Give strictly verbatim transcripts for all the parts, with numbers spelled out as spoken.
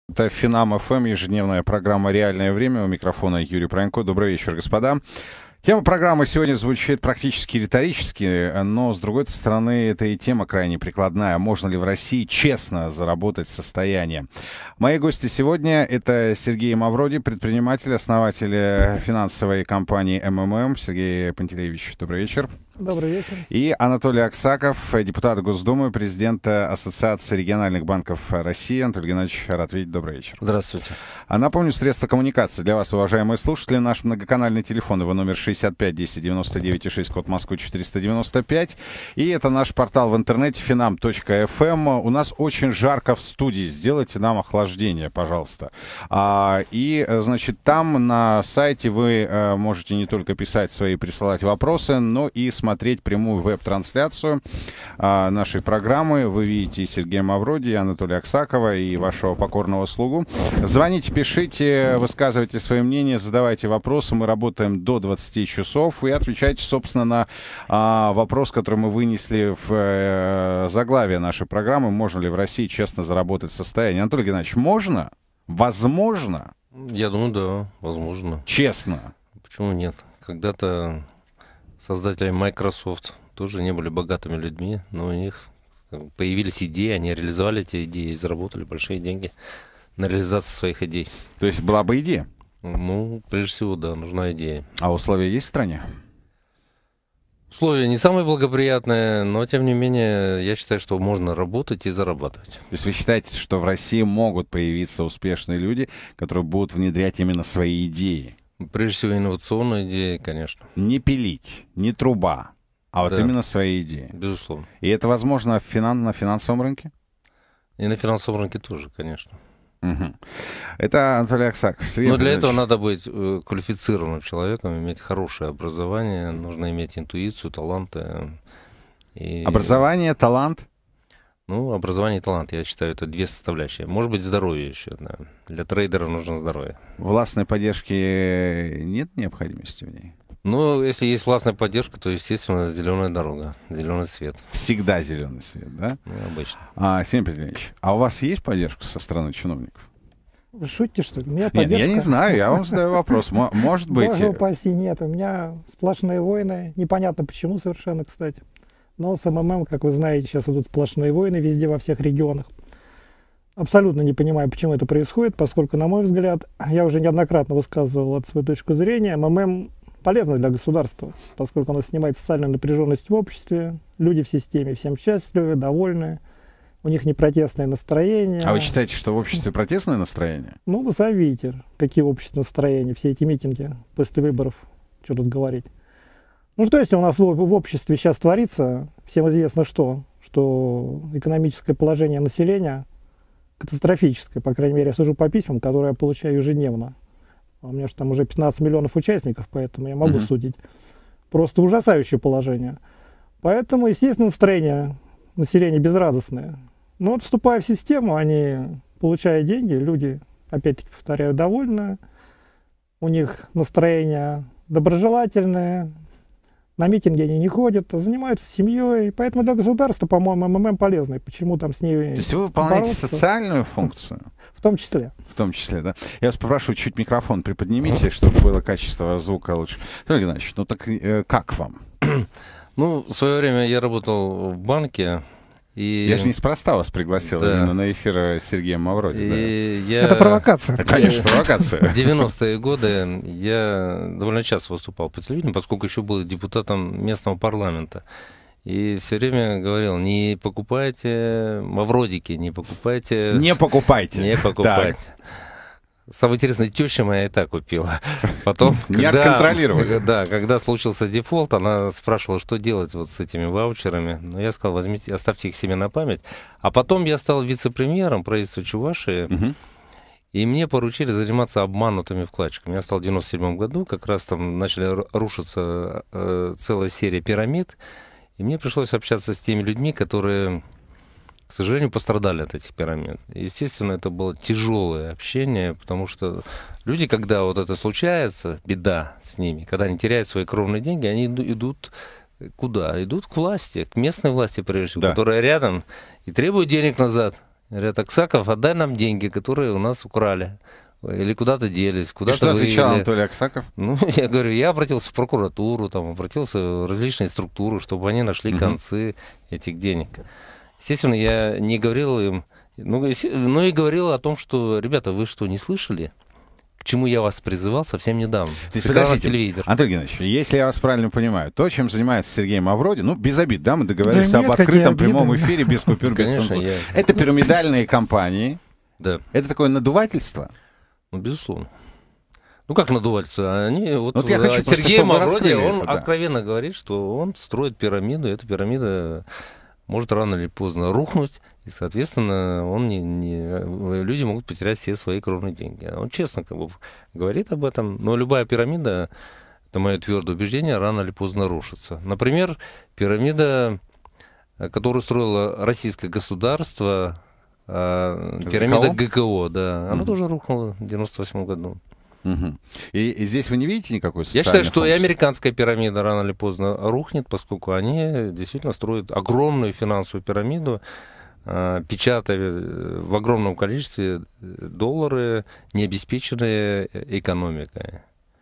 Это Финам ФМ, ежедневная программа «Реальное время». У микрофона Юрий Пронько. Добрый вечер, господа. Тема программы сегодня звучит практически риторически, но, с другой стороны, это и тема крайне прикладная. Можно ли в России честно заработать состояние? Мои гости сегодня — это Сергей Мавроди, предприниматель, основатель финансовой компании эм эм эм. Сергей Пантелеевич, добрый вечер. Добрый вечер. И Анатолий Аксаков, депутат Госдумы, президент Ассоциации региональных банков России. Анатолий Геннадьевич, рад видеть. Добрый вечер. Здравствуйте. А напомню, средства коммуникации для вас, уважаемые слушатели. Наш многоканальный телефон, его номер шестьдесят пять десять девяносто девять и шесть, код Москвы четыреста девяносто пять. И это наш портал в интернете финам точка эф эм. У нас очень жарко в студии. Сделайте нам охлаждение, пожалуйста. А, и, значит, там на сайте вы а, можете не только писать свои, присылать вопросы, но и смотреть прямую веб-трансляцию а, нашей программы. Вы видите Сергея Мавроди, Анатолия Аксакова и вашего покорного слугу. Звоните, пишите, высказывайте свои мнения, задавайте вопросы. Мы работаем до двадцати часов. И отвечайте, собственно, на а, вопрос, который мы вынесли в э, заглавие нашей программы. Можно ли в России честно заработать состояние? Анатолий Геннадьевич, можно? Возможно? Я думаю, да, возможно. Честно? Почему нет? Когда-то создатели Microsoft тоже не были богатыми людьми, но у них появились идеи, они реализовали эти идеи и заработали большие деньги на реализацию своих идей. То есть была бы идея? Ну, прежде всего, да, нужна идея. А условия есть в стране? Условия не самые благоприятные, но, тем не менее, я считаю, что можно работать и зарабатывать. То есть вы считаете, что в России могут появиться успешные люди, которые будут внедрять именно свои идеи? Прежде всего, инновационные идеи, конечно. Не пилить, не труба, а вот Да. именно свои идеи. Безусловно. И это возможно в финан... на финансовом рынке? И на финансовом рынке тоже, конечно. Угу. Это Анатолий Аксаков. Сергей Но для Павлович. этого надо быть э, квалифицированным человеком, иметь хорошее образование, нужно иметь интуицию, таланты. И, Образование, талант. Ну, образование и талант, я считаю, это две составляющие. Может быть, здоровье еще. Да. Для трейдера нужно здоровье. Властной поддержки нет необходимости в ней? Ну, если есть властная поддержка, то, естественно, зеленая дорога, зеленый свет. Всегда зеленый свет, да? Ну, обычно. А, Сергей Петрович, а у вас есть поддержка со стороны чиновников? Вы шутите, что ли? У меня Нет, поддержка... я не знаю, я вам задаю вопрос. Мо- Может быть... Боже упаси, нет. У меня сплошные войны. Непонятно почему совершенно, кстати. Но с эм эм эм, как вы знаете, сейчас идут сплошные войны везде, во всех регионах. Абсолютно не понимаю, почему это происходит, поскольку, на мой взгляд, я уже неоднократно высказывал эту свою точку зрения, эм эм эм полезно для государства, поскольку оно снимает социальную напряженность в обществе, люди в системе всем счастливы, довольны, у них не протестное настроение. А вы считаете, что в обществе протестное настроение? Ну, вы сами видите, какие общественные настроения, все эти митинги после выборов, что тут говорить. Ну, что если у нас в, в обществе сейчас творится, всем известно что, что экономическое положение населения катастрофическое, по крайней мере, я сужу по письмам, которые я получаю ежедневно. У меня же там уже пятнадцать миллионов участников, поэтому я могу Uh-huh. судить. Просто ужасающее положение. Поэтому, естественно, настроение населения безрадостное. Но вот, вступая в систему, они, получая деньги, люди, опять-таки повторяю, довольны. У них настроение доброжелательное. На митинги они не ходят, а занимаются семьей. Поэтому для государства, по-моему, эм эм эм полезный. Почему там с ней То есть вы выполняете бороться? социальную функцию? В том числе. В том числе, да. Я вас попрошу, чуть микрофон приподнимите, чтобы было качество звука лучше. Анатолий Геннадьевич, ну так э, как вам? Ну, в свое время я работал в банке. И... Я же неспроста вас пригласил Да. именно на эфир Сергея Мавроди. И я... Это провокация. Да. Конечно, провокация. В девяностые годы я довольно часто выступал по телевидению, поскольку еще был депутатом местного парламента. И все время говорил, не покупайте Мавродики, не покупайте... Не покупайте. Не покупайте. Самое интересное, теща моя и так купила. Потом, Не когда, отконтролировали. Да, когда случился дефолт, она спрашивала, что делать вот с этими ваучерами. Но я сказал, возьмите, оставьте их себе на память. А потом я стал вице-премьером правительства Чувашии, Мгм. и мне поручили заниматься обманутыми вкладчиками. Я стал в девяносто седьмом году, как раз там начали ру- рушиться э, целая серия пирамид, и мне пришлось общаться с теми людьми, которые, к сожалению, пострадали от этих пирамид. Естественно, это было тяжелое общение, потому что люди, когда вот это случается, беда с ними, когда они теряют свои кровные деньги, они иду- идут куда? Идут к власти, к местной власти, прежде всего, Да. которая рядом, и требуют денег назад. Говорят: Аксаков, отдай нам деньги, которые у нас украли. Или куда-то делись, куда-то И что отвечал вывели. Анатолий Аксаков? Ну, я говорю, я обратился в прокуратуру, там, обратился в различные структуры, чтобы они нашли Мгм. концы этих денег. Естественно, я не говорил им, ну, еси- ну и говорил о том, что, ребята, вы что, не слышали? К чему я вас призывал совсем недавно? То есть, С экрана подождите, телевизора. Анатолий Геннадьевич, если я вас правильно понимаю, то, чем занимается Сергей Мавроди, ну, без обид, да, мы договорились Да об нет, какие открытом обиды. прямом эфире, без купюр, без Конечно, цензуры. я... Это пирамидальные компании, Да, это такое надувательство. ну, безусловно. Ну, как надувательство? Они, вот, Вот я хочу а просто, Сергей чтобы вы Мавроди, раскрыли он это, да. откровенно говорит, что он строит пирамиду, и эта пирамида может рано или поздно рухнуть, и, соответственно, он не, не, люди могут потерять все свои кровные деньги. Он честно как бы говорит об этом, но любая пирамида, это мое твердое убеждение, рано или поздно рушится. Например, пирамида, которую строило российское государство, а, пирамида ГКО, да, она Мгм. тоже рухнула в девяносто восьмом году. Мгм. И, и здесь вы не видите никакой Я социальной считаю, что и функции? американская пирамида рано или поздно рухнет, поскольку они действительно строят огромную финансовую пирамиду, а, печатая э, в огромном количестве доллары, не обеспеченные экономикой.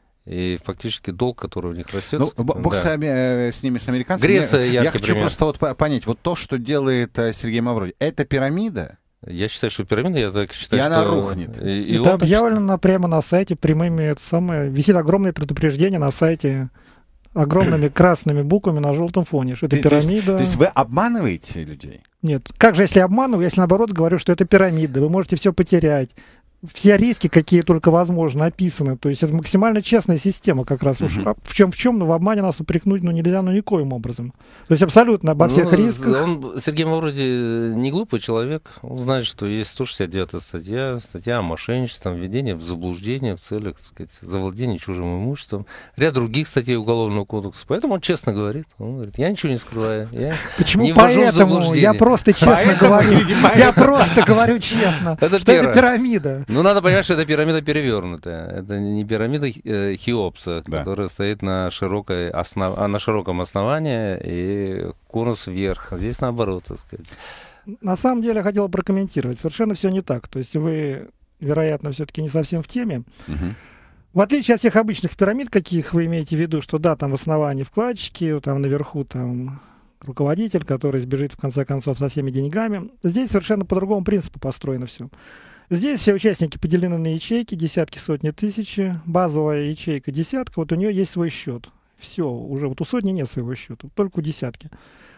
И фактически долг, который у них растет... Ну, б- бог да. с, ами- э, с ними, с американцами. Греция Я яркий хочу пример. просто вот по- понять, вот то, что делает э, Сергей Мавроди, это пирамида? Я считаю, что пирамида, я так считаю, И что... она рухнет. И, и Это он так объявлено на- прямо на сайте прямыми, это самое, висит огромное предупреждение на сайте огромными красными буквами на желтом фоне, что это То- то есть- пирамида. То есть вы обманываете людей? Нет, как же, если обманываю, если наоборот говорю, что это пирамида, вы можете все потерять. Все риски, какие только возможно, описаны. То есть это максимально честная система как раз. Уж Мгм. а в чем в чем, но в обмане нас упрекнуть ну, нельзя, ну никоим образом. То есть абсолютно обо всех Ну, рисках. Он, Сергей Мавроди не глупый человек. Он знает, что есть сто шестьдесят девятая статья, статья о мошенничестве, там, введение в заблуждение в целях, так сказать, завладения чужим имуществом. Ряд других статей Уголовного кодекса. Поэтому он честно говорит. Он говорит, я ничего не скрываю. Я Почему не ввожу в поэтому? заблуждение. Я просто честно Поэтому говорю. или Я поэтому? просто говорю честно. Это Что это первое. пирамида. Ну, надо понимать, что это пирамида перевернутая. Это не пирамида э, Хеопса, Да. которая стоит на, широкой основ... а, на широком основании и конус вверх. А здесь наоборот, так сказать. На самом деле я хотел прокомментировать. Совершенно все не так. То есть вы, вероятно, все-таки не совсем в теме. Мгм. В отличие от всех обычных пирамид, каких вы имеете в виду, что да, там в основании вкладчики, там наверху там руководитель, который сбежит в конце концов со всеми деньгами. Здесь совершенно по другому принципу построено все. Здесь все участники поделены на ячейки, десятки, сотни, тысячи. Базовая ячейка десятка, вот у нее есть свой счет. Все, уже вот у сотни нет своего счета, только у десятки.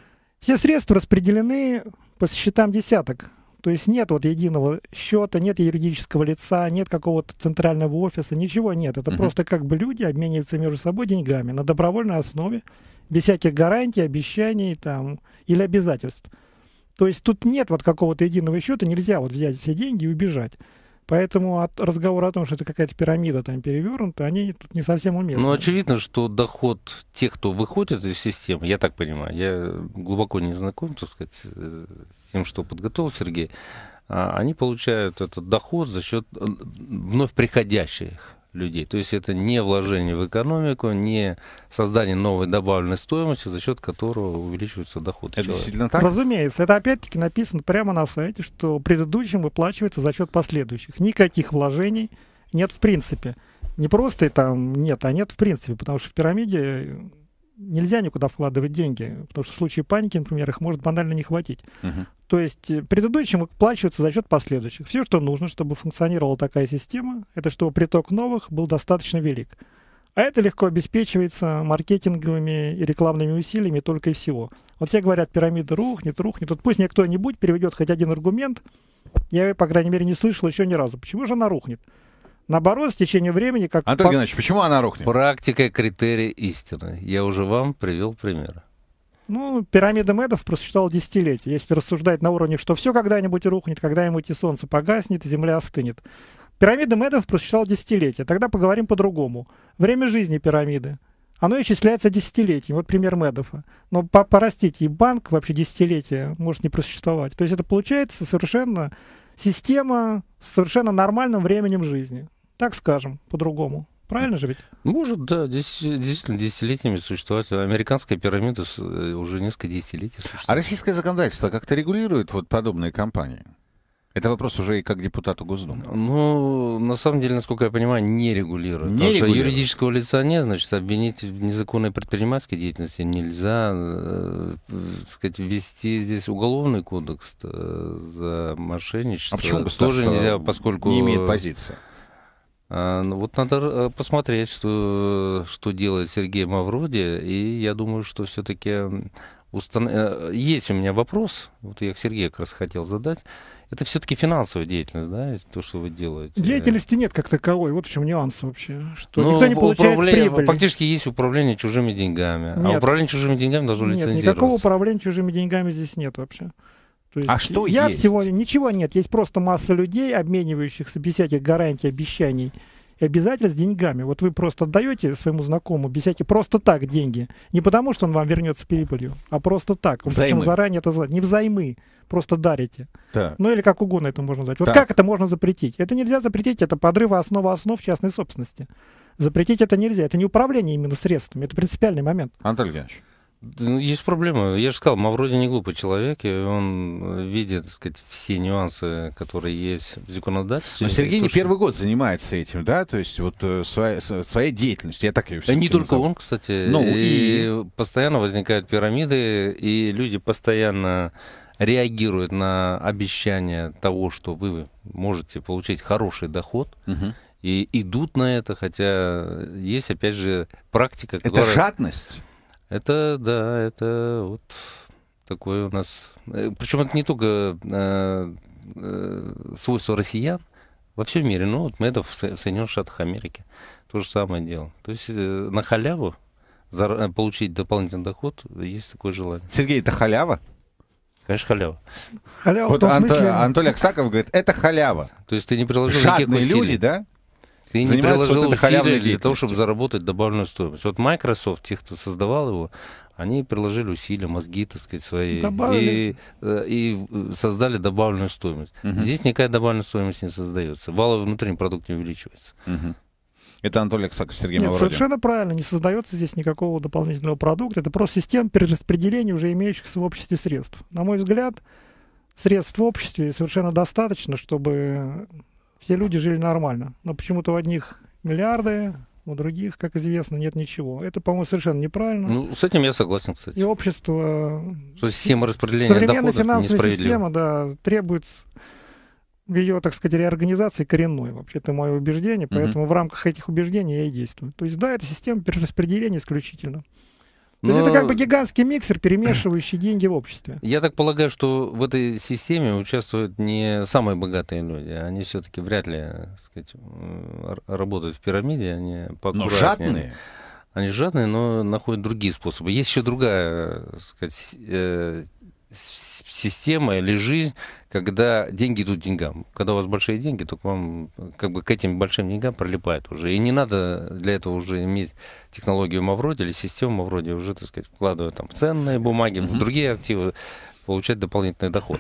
Все средства распределены по счетам десяток. То есть нет вот единого счета, нет юридического лица, нет какого-то центрального офиса, ничего нет. Это Мгм. просто как бы люди обмениваются между собой деньгами на добровольной основе, без всяких гарантий, обещаний там, или обязательств. То есть тут нет вот какого-то единого счета, нельзя вот взять все деньги и убежать. Поэтому от, разговор о том, что это какая-то пирамида там перевернута, они тут не совсем уместны. Ну, очевидно, что доход тех, кто выходит из системы, я так понимаю, я глубоко не знаком, так сказать, э, с тем, что подготовил Сергей, а, они получают этот доход за счет э, вновь приходящих людей. То есть это не вложение в экономику, не создание новой добавленной стоимости, за счет которого увеличивается доход Это человека. действительно так? Разумеется, это опять-таки написано прямо на сайте, что предыдущим выплачивается за счет последующих. Никаких вложений нет в принципе. Не просто там нет, а нет в принципе, потому что в пирамиде нельзя никуда вкладывать деньги, потому что в случае паники, например, их может банально не хватить. Мгм. То есть э, предыдущим выплачивается за счет последующих. Все, что нужно, чтобы функционировала такая система, это чтобы приток новых был достаточно велик. А это легко обеспечивается маркетинговыми и рекламными усилиями только и всего. Вот все говорят, пирамида рухнет, рухнет. Вот пусть мне кто-нибудь переведет хоть один аргумент, я, по крайней мере, не слышал еще ни разу. Почему же она рухнет? Наоборот, с течением времени, как... Анатолий по- Геннадьевич, почему она рухнет? Практика критерий истины. Я уже вам привел пример. Ну, пирамида Медов просуществовала десятилетия. Если рассуждать на уровне, что все когда-нибудь рухнет, когда-нибудь и солнце погаснет, и земля остынет. Пирамида Медов просуществовала десятилетия. Тогда поговорим по-другому. Время жизни пирамиды. Оно исчисляется десятилетиями. Вот пример Медофа. Но по порастите, и банк вообще десятилетия может не просуществовать. То есть это получается совершенно система с совершенно нормальным временем жизни. Так скажем, по-другому. Правильно же ведь? Может, да, дес- действительно, десятилетиями существовать. Американская пирамида с- э, уже несколько десятилетий А существует. российское законодательство как-то регулирует вот подобные компании? Это вопрос уже и как депутату Госдумы. Ну, на самом деле, насколько я понимаю, не регулирует. Не Потому регулирует. что юридического лица нет, значит, обвинить в незаконной предпринимательской деятельности нельзя. Э, сказать, ввести здесь уголовный кодекс за мошенничество. А почему тоже государство нельзя, поскольку не имеет позиции? А, ну, вот надо посмотреть, что, что делает Сергей Мавроди, и я думаю, что все-таки устан... есть у меня вопрос, вот я к Сергею как раз хотел задать, это все-таки финансовая деятельность, да, то, что вы делаете? Деятельности нет как таковой, вот в чем нюанс вообще. Что Ну, никто не получает управление, прибыли. фактически есть управление чужими деньгами, Нет. а управление чужими деньгами должно Нет, лицензироваться. никакого управления чужими деньгами здесь нет вообще. То есть А что я есть? всего ничего нет, есть просто масса людей, обменивающихся без всяких гарантий, обещаний и обязательств деньгами. Вот вы просто отдаете своему знакомому без всяких просто так деньги, не потому что он вам вернется прибылью, а просто так. Он Взаймы. причем заранее это знает, не взаймы, просто дарите. Так. Ну или как угодно это можно назвать. Вот Так. как это можно запретить? Это нельзя запретить, это подрыв основы основ частной собственности. Запретить это нельзя, это не управление именно средствами, это принципиальный момент. Анатолий Геннадьевич. Ну, есть проблема. Я же сказал, Мавроди не глупый человек, и он видит, так сказать, все нюансы, которые есть в законодательстве. Но Сергей И не то, что- первый год занимается этим, да? То есть вот э, своя- с- своей деятельностью. Я так ее Да всё-таки не только назову. он, кстати. Ну, и постоянно возникают пирамиды, и люди постоянно реагируют на обещание того, что вы можете получить хороший доход, Мгм. и идут на это, хотя есть, опять же, практика, Это которая... жадность. Это, да, это вот такое у нас... Причем это не только э, э, свойство россиян во всем мире, ну вот мы это в Со- Соединенных Штатах Америки. То же самое дело. То есть э, на халяву зар- получить дополнительный доход есть такое желание. Сергей, это халява? Конечно, халява. Халява в Вот том Анто- смысле- Анатолий Аксаков говорит, это халява. То есть ты не приложил никаких Жадные усилий. люди, да? Ты не занимаются приложил вот этой халявной усилия для того, чтобы деятельностью. заработать добавленную стоимость. Вот Microsoft, те, кто создавал его, они приложили усилия, мозги, так сказать, свои, Добавили. и, э, и создали добавленную стоимость. Мгм. Здесь никакая добавленная стоимость не создается. Валовый внутренний продукт не увеличивается. Мгм. Это Анатолий Аксаков, Сергей Нет, Мавроди. совершенно правильно, не создается здесь никакого дополнительного продукта, это просто система перераспределения уже имеющихся в обществе средств. На мой взгляд, средств в обществе совершенно достаточно, чтобы все люди жили нормально. Но почему-то у одних миллиарды, у других, как известно, нет ничего. Это, по-моему, совершенно неправильно. Ну, с этим я согласен, кстати. И общество... Что система распределения Современная доходов финансовая несправедлива. система, да, требует в ее, так сказать, реорганизации коренной. Вообще, это мое убеждение, поэтому в рамках этих убеждений я и действую. То есть, да, это система перераспределения исключительно. То есть Но это как бы гигантский миксер, перемешивающий деньги в обществе. я так полагаю, что в этой системе участвуют не самые богатые люди. Они все-таки вряд ли, так сказать, э, р- работают в пирамиде. Они Но поаккуратнее. жадные. Они жадные, но находят другие способы. Есть еще другая, так сказать, с- э, с- система или жизнь, когда деньги идут деньгам. Когда у вас большие деньги, то к вам, как бы к этим большим деньгам прилипает уже. И не надо для этого уже иметь технологию Мавроди или систему Мавроди, уже, так сказать, вкладывая там в ценные бумаги, в другие активы, получать дополнительный доход.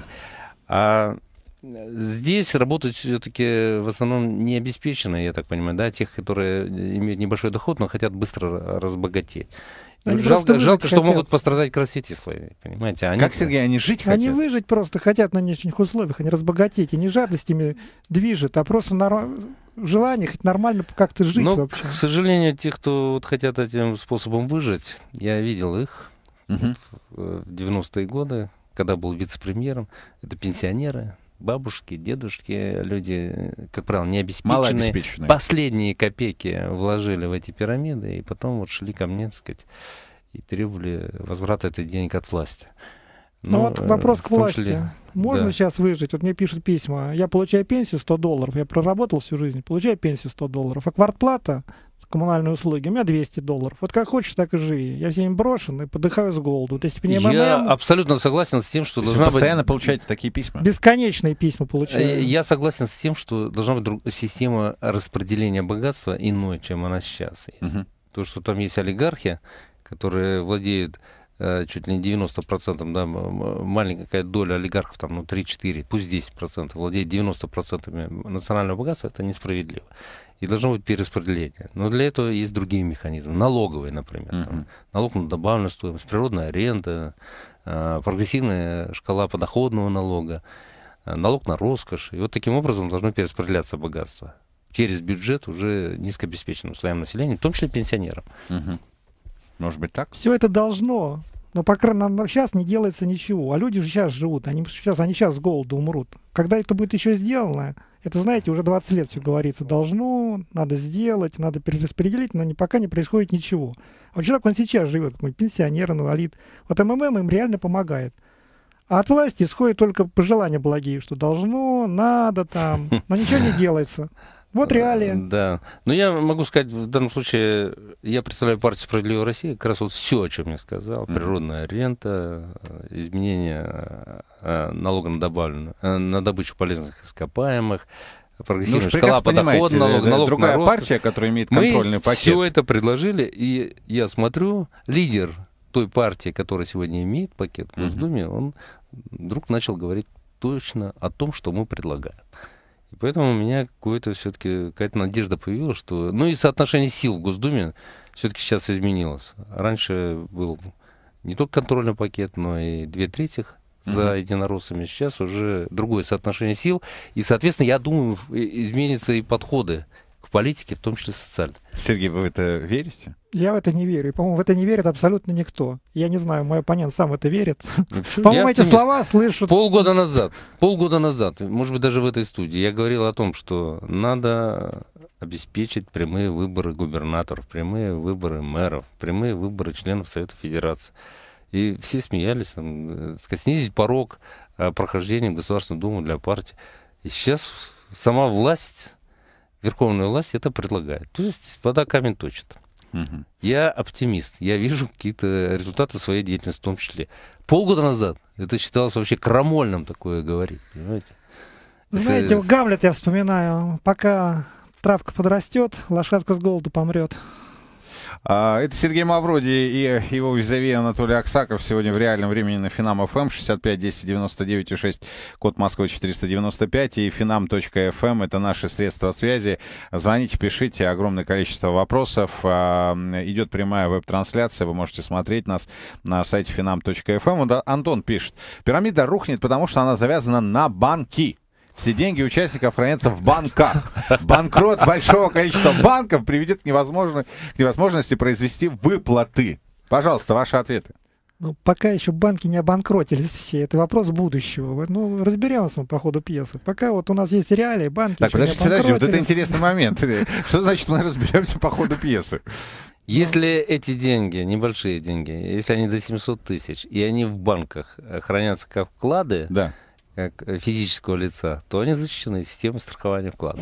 А здесь работают все-таки в основном не обеспеченные, я так понимаю, да, тех, которые имеют небольшой доход, но хотят быстро разбогатеть. Они Жалко, просто жалко, выжить что хотят. могут пострадать как раз эти слои, понимаете? Они, Как, Сергей, они жить Они хотят? выжить просто хотят на нынешних условиях, они разбогатеть. И не жадность ими движет, а просто нор- желание хоть нормально как-то жить Но, вообще. к сожалению, те, кто вот хотят этим способом выжить, я видел их Мгм. э, в девяностые годы, когда был вице-премьером, это пенсионеры, бабушки, дедушки, люди, э, как правило, необеспеченные. Малообеспеченные. Последние копейки вложили в эти пирамиды, и потом вот шли ко мне, так сказать, и требовали возврата этих денег от власти. Ну вот э, вопрос в к том власти. числе, Можно да. сейчас выжить? Вот мне пишут письма. Я получаю пенсию сто долларов, я проработал всю жизнь, получаю пенсию сто долларов, а квартплата, коммунальные услуги, у меня двести долларов. Вот как хочешь, так и живи. Я всем брошен и подыхаю с голоду. Вот если бы не Я МММ, абсолютно согласен с тем, что То есть вы должна быть... постоянно получаете такие письма? бесконечные письма Э, получаю. Я согласен с тем, что должна быть друг- система распределения богатства иной, чем она сейчас есть. Мгм. То, что там есть олигархи, которые владеют э, чуть ли не девяносто процентов, да, м- м- маленькая доля олигархов, там, ну, три-четыре, пусть десять процентов, владеет девяносто процентов национального богатства, это несправедливо. И должно быть перераспределение. Но для этого есть другие механизмы. Налоговые, например. Там, Мгм. налог на добавленную стоимость, природная аренда, э, прогрессивная шкала подоходного налога. налог на роскошь. И вот таким образом должно перераспределяться богатство через бюджет уже низкообеспеченным слоям населения, в том числе пенсионерам. Угу. Может быть так? Все это должно, но пока нам сейчас не делается ничего. А люди же сейчас живут, они сейчас, они сейчас с голоду умрут. Когда это будет еще сделано, это, знаете, уже двадцать лет все говорится. Должно, надо сделать, надо перераспределить, но не, пока не происходит ничего. А вот человек, он сейчас живет, пенсионер, инвалид. Вот МММ им реально помогает. А от власти исходят только пожелания благие, что должно, надо там, но ничего не делается. Вот реалии. Да. Но я могу сказать, в данном случае, я представляю партию «Справедливая Россия», как раз вот все, о чем я сказал. Природная рента, изменение налога на, добавленную, на добычу полезных ископаемых, прогрессивная ну, шкала подохода, налог, налог другая на роскошь. партия, которая имеет контрольный Мы пакет. все это предложили, и я смотрю, лидер той партии, которая сегодня имеет пакет в Госдуме, uh-huh. он вдруг начал говорить точно о том, что мы предлагаем. И поэтому у меня какое-то все-таки какая-то надежда появилась, что... Ну и соотношение сил в Госдуме все-таки сейчас изменилось. Раньше был не только контрольный пакет, но и две трети за uh-huh. единороссами. Сейчас уже другое соотношение сил. И, соответственно, я думаю, изменятся и подходы к политике, в том числе социальной. Сергей, вы в это верите? Я в это не верю. И, по-моему, в это не верит абсолютно никто. Я не знаю, мой оппонент сам в это верит. По-моему, эти слова слышат... Полгода назад, полгода назад, может быть, даже в этой студии, я говорил о том, что надо обеспечить прямые выборы губернаторов, прямые выборы мэров, прямые выборы членов Совета Федерации. И все смеялись, там, снизить порог прохождения в Государственную Думу для партии. И сейчас сама власть... Верховная власть это предлагает. То есть вода камень точит. Угу. Я оптимист. Я вижу какие-то результаты своей деятельности в том числе. Полгода назад это считалось вообще крамольным такое говорить. Понимаете? Знаете, это... Гамлет я вспоминаю. Пока травка подрастет, лошадка с голоду помрет. Это Сергей Мавроди и его визави Анатолий Аксаков сегодня в реальном времени на Финам эф эм шестьдесят пять десять девяносто девять и шесть, код Москвы четыреста девяносто пять, и финам точка эф эм — это наши средства связи. Звоните, пишите, огромное количество вопросов. Идет прямая веб-трансляция, вы можете смотреть нас на сайте финам точка эф эм. Антон пишет: пирамида рухнет, потому что она завязана на банки. Все деньги участников хранятся в банках. Банкрот большого количества банков приведет к, невозможно, к невозможности произвести выплаты. Пожалуйста, ваши ответы. Ну, пока еще банки не обанкротились все. Это вопрос будущего. Ну, разберемся мы по ходу пьесы. Пока вот у нас есть реалии, банки так, еще подождите, не подождите, вот это обанкротились. интересный момент. Что значит мы разберемся по ходу пьесы? Если эти деньги, небольшие деньги, если они до семисот тысяч, и они в банках хранятся как вклады, да. как физического лица, то они защищены системой страхования вкладов.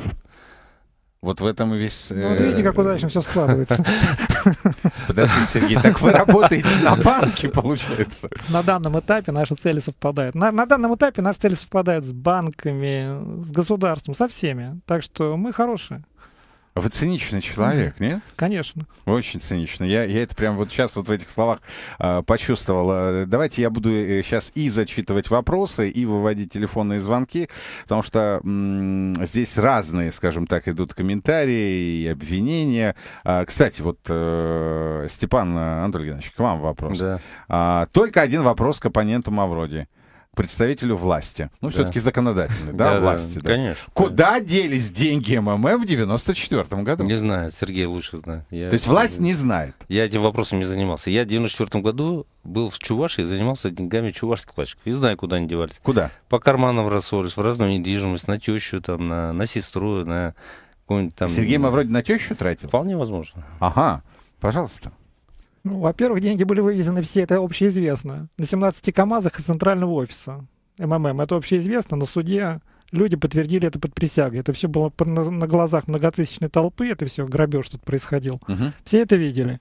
Вот в этом и весь... Ну, вот видите, как удачно все складывается. Подождите, Сергей, так вы работаете на банке, получается? На данном этапе наши цели совпадают. На, на данном этапе наши цели совпадают с банками, с государством, со всеми. Так что мы хорошие. Вы циничный человек, нет? Конечно. Очень цинично. Я, я это прям вот сейчас вот в этих словах э, почувствовал. Давайте я буду сейчас и зачитывать вопросы, и выводить телефонные звонки, потому что м- здесь разные, скажем так, идут комментарии и обвинения. А, кстати, вот э, Степан Анатольевич Геннадьевич, к вам вопрос. Да. А, только один вопрос к оппоненту Мавроди. Представителю власти. Ну, да. Все-таки законодательной, да, да власти. Да. Конечно. Куда делись деньги МММ в девяносто четвёртом году? Не знаю, Сергей лучше знает. Я... То есть власть не знает? Я этим вопросом не занимался. Я в девяносто четвёртом году был в Чувашии и занимался деньгами чувашских вкладчиков. И знаю, куда они девались. Куда? По карманам рассорились, в разную недвижимость, на тещу, там, на, на сестру, на какую-нибудь там... Сергей Мавроди на тещу тратил? Вполне возможно. Ага, пожалуйста. Ну, во-первых, деньги были вывезены все, это общеизвестно. На семнадцати КАМАЗах из центрального офиса. МММ, это общеизвестно, на суде люди подтвердили это под присягой. Это все было на, на глазах многотысячной толпы, это все грабеж тут происходил. Uh-huh. Все это видели.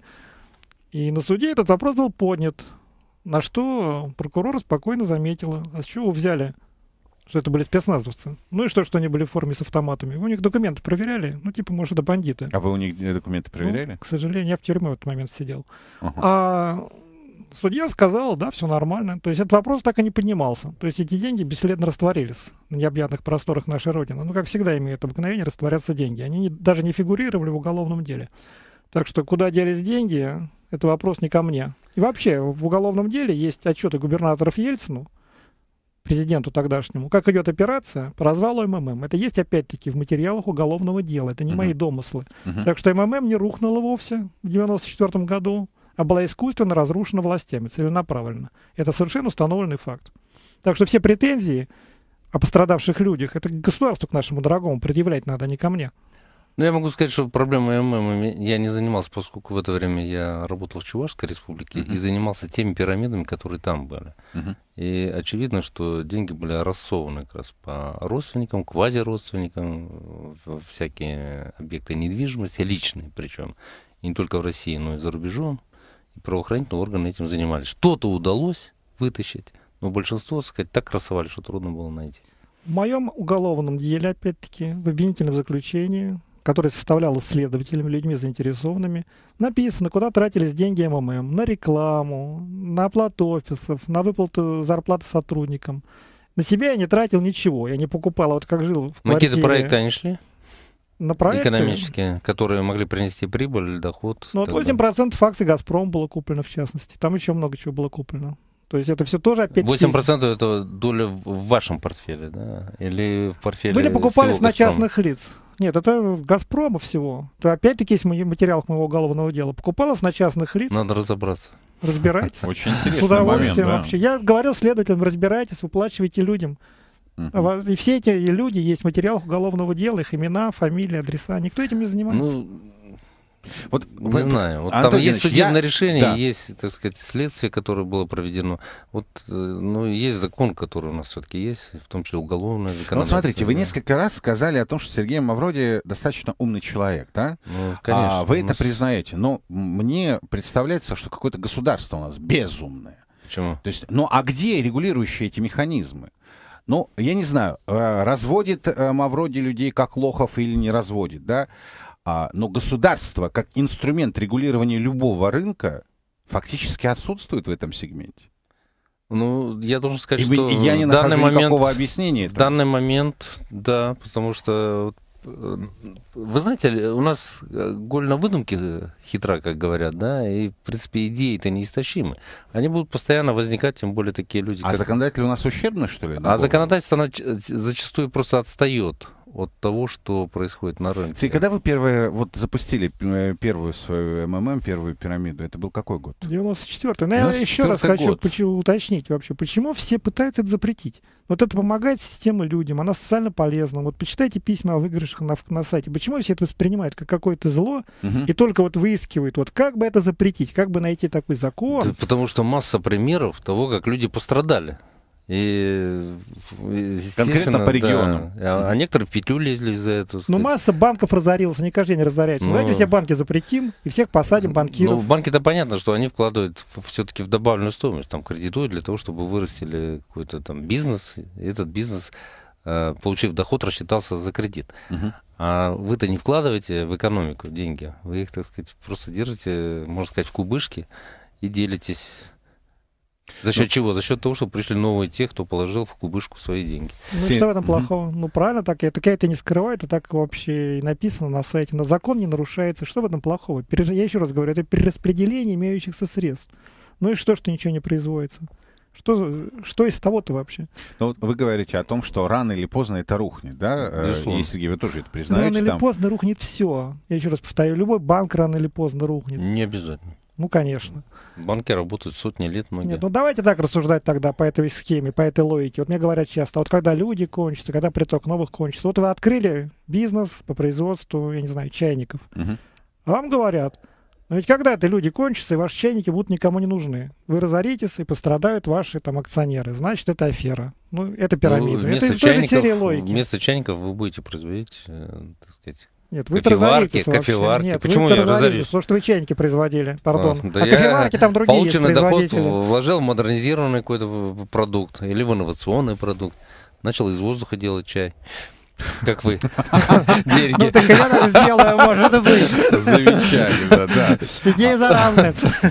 И на суде этот вопрос был поднят, на что прокурор спокойно заметила. А с чего вы взяли, что это были спецназовцы? Ну и что, что они были в форме с автоматами? Вы у них документы проверяли? Ну, типа, может, это бандиты. А вы у них документы проверяли? Ну, к сожалению, я в тюрьме в этот момент сидел. Uh-huh. А судья сказал, да, все нормально. То есть этот вопрос так и не поднимался. То есть эти деньги бесследно растворились на необъятных просторах нашей Родины. Ну, как всегда, имеют обыкновение растворяться деньги. Они не, даже не фигурировали в уголовном деле. Так что куда делись деньги, это вопрос не ко мне. И вообще, в уголовном деле есть отчеты губернаторов Ельцину, президенту тогдашнему, как идет операция по развалу МММ. Это есть, опять-таки, в материалах уголовного дела. Это не uh-huh. мои домыслы. Uh-huh. Так что МММ не рухнула вовсе в девяносто четвёртом году, а была искусственно разрушена властями, целенаправленно. Это совершенно установленный факт. Так что все претензии о пострадавших людях, это государству к нашему дорогому предъявлять надо, а не ко мне. Ну, я могу сказать, что проблемой МММ я не занимался, поскольку в это время я работал в Чувашской республике uh-huh. и занимался теми пирамидами, которые там были. Uh-huh. И очевидно, что деньги были рассованы как раз по родственникам, квазиродственникам, во всякие объекты недвижимости, личные причем, и не только в России, но и за рубежом. И правоохранительные органы этим занимались. Что-то удалось вытащить, но большинство, так сказать, так красовали, что трудно было найти. В моем уголовном деле, опять-таки, в обвинительном заключении, которое составлялось следователями, людьми заинтересованными, написано, куда тратились деньги МММ. На рекламу, на оплату офисов, на выплату зарплаты сотрудникам. На себя я не тратил ничего, я не покупал. Вот как жил в квартире. На какие-то проекты они шли? На проекты? Экономические, которые могли принести прибыль или доход. Ну вот восемь процентов акций «Газпром» было куплено, в частности. Там еще много чего было куплено. То есть это все тоже опять... восемь процентов это доля в вашем портфеле, да? Или в портфеле были покупались на «Газпрома»? Частных лиц. Нет, это «Газпрома» всего. Это опять-таки есть в материалах моего уголовного дела. Покупалось на частных лиц. Надо разобраться. Разбирайтесь. Очень интересный С удовольствием момент, да. вообще. Я говорил следователям, разбирайтесь, выплачивайте людям. Uh-huh. И все эти люди есть в материалах уголовного дела, их имена, фамилии, адреса. Никто этим не занимается. Ну, вот, не вы, знаю. Вот Антон там есть судебное я... решение, да. есть, так сказать, следствие, которое было проведено. Вот, ну, есть закон, который у нас все-таки есть, в том числе уголовное законодательство. Вот смотрите, вы да. несколько раз сказали о том, что Сергей Мавроди достаточно умный человек, да? Ну, конечно. А вы нас... это признаете. Но мне представляется, что какое-то государство у нас безумное. Почему? То есть, ну, а где регулирующие эти механизмы? Ну, я не знаю, разводит Мавроди людей как лохов или не разводит, да? А, но государство как инструмент регулирования любого рынка фактически отсутствует в этом сегменте. Ну, я должен сказать, и, что и я не в нахожу данный момент, никакого объяснения. В данный момент, да, потому что, вы знаете, у нас голь на выдумке хитра, как говорят, да, и, в принципе, идеи-то неистощимы. Они будут постоянно возникать, тем более такие люди. А как... законодатель у нас ущербный, что ли? А законодательство оно зачастую просто отстает от того, что происходит на рынке. И когда вы первые, вот запустили первую свою МММ, первую пирамиду, это был какой год? девяносто четвёртый. Но я еще раз хочу почему, уточнить вообще, почему все пытаются это запретить. Вот это помогает системе людям, она социально полезна. Вот почитайте письма о выигрышах на, на сайте. Почему все это воспринимают как какое-то зло угу. и только вот выискивают, вот как бы это запретить, как бы найти такой закон? Да, потому что масса примеров того, как люди пострадали. И, конкретно по региону. Да. А некоторые в петлю лезли из-за этого. Ну, масса банков разорилась, они каждый день разоряются. Ну, давайте все банки запретим и всех посадим банкиров. Ну, банки-то понятно, что они вкладывают все-таки в добавленную стоимость, там кредитуют для того, чтобы вырастили какой-то там бизнес. И этот бизнес, получив доход, рассчитался за кредит. Угу. А вы-то не вкладываете в экономику деньги, вы их, так сказать, просто держите, можно сказать, в кубышке и делитесь. За счет ну, чего? За счет того, что пришли новые те, кто положил в кубышку свои деньги. Ну что в этом плохого? Mm-hmm. Ну правильно, так я, так я это не скрываю, это так вообще и написано на сайте. Но закон не нарушается. Что в этом плохого? Пере, я еще раз говорю, это перераспределение имеющихся средств. Ну и что, что ничего не производится? Что, что из того-то вообще? Ну, вы говорите о том, что рано или поздно это рухнет, да? Безусловно. И, Сергей, вы тоже это признаете? Рано или там... поздно рухнет все. Я еще раз повторяю, любой банк рано или поздно рухнет. Не обязательно. Ну, конечно. Банки работают сотни лет, многие. Нет, ну давайте так рассуждать тогда по этой схеме, по этой логике. Вот мне говорят часто, вот когда люди кончатся, когда приток новых кончится. Вот вы открыли бизнес по производству, я не знаю, чайников. Угу. А вам говорят, но ведь когда-то люди кончатся, и ваши чайники будут никому не нужны. Вы разоритесь, и пострадают ваши там акционеры. Значит, это афера. Ну, это пирамида. Ну, это из той же серии логики. Вместо чайников вы будете производить, так сказать... Нет, вы кофеварки, кофеварки. Нет, почему вы я разорюсь? Потому что вы чайники производили, пардон. А, да а кофеварки там другие полученный есть доход вложил в модернизированный какой-то продукт или в инновационный продукт. Начал из воздуха делать чай. Как вы. Деньги. Ну, так я сделаю, может быть. Замечательно, да. Идеи заразные.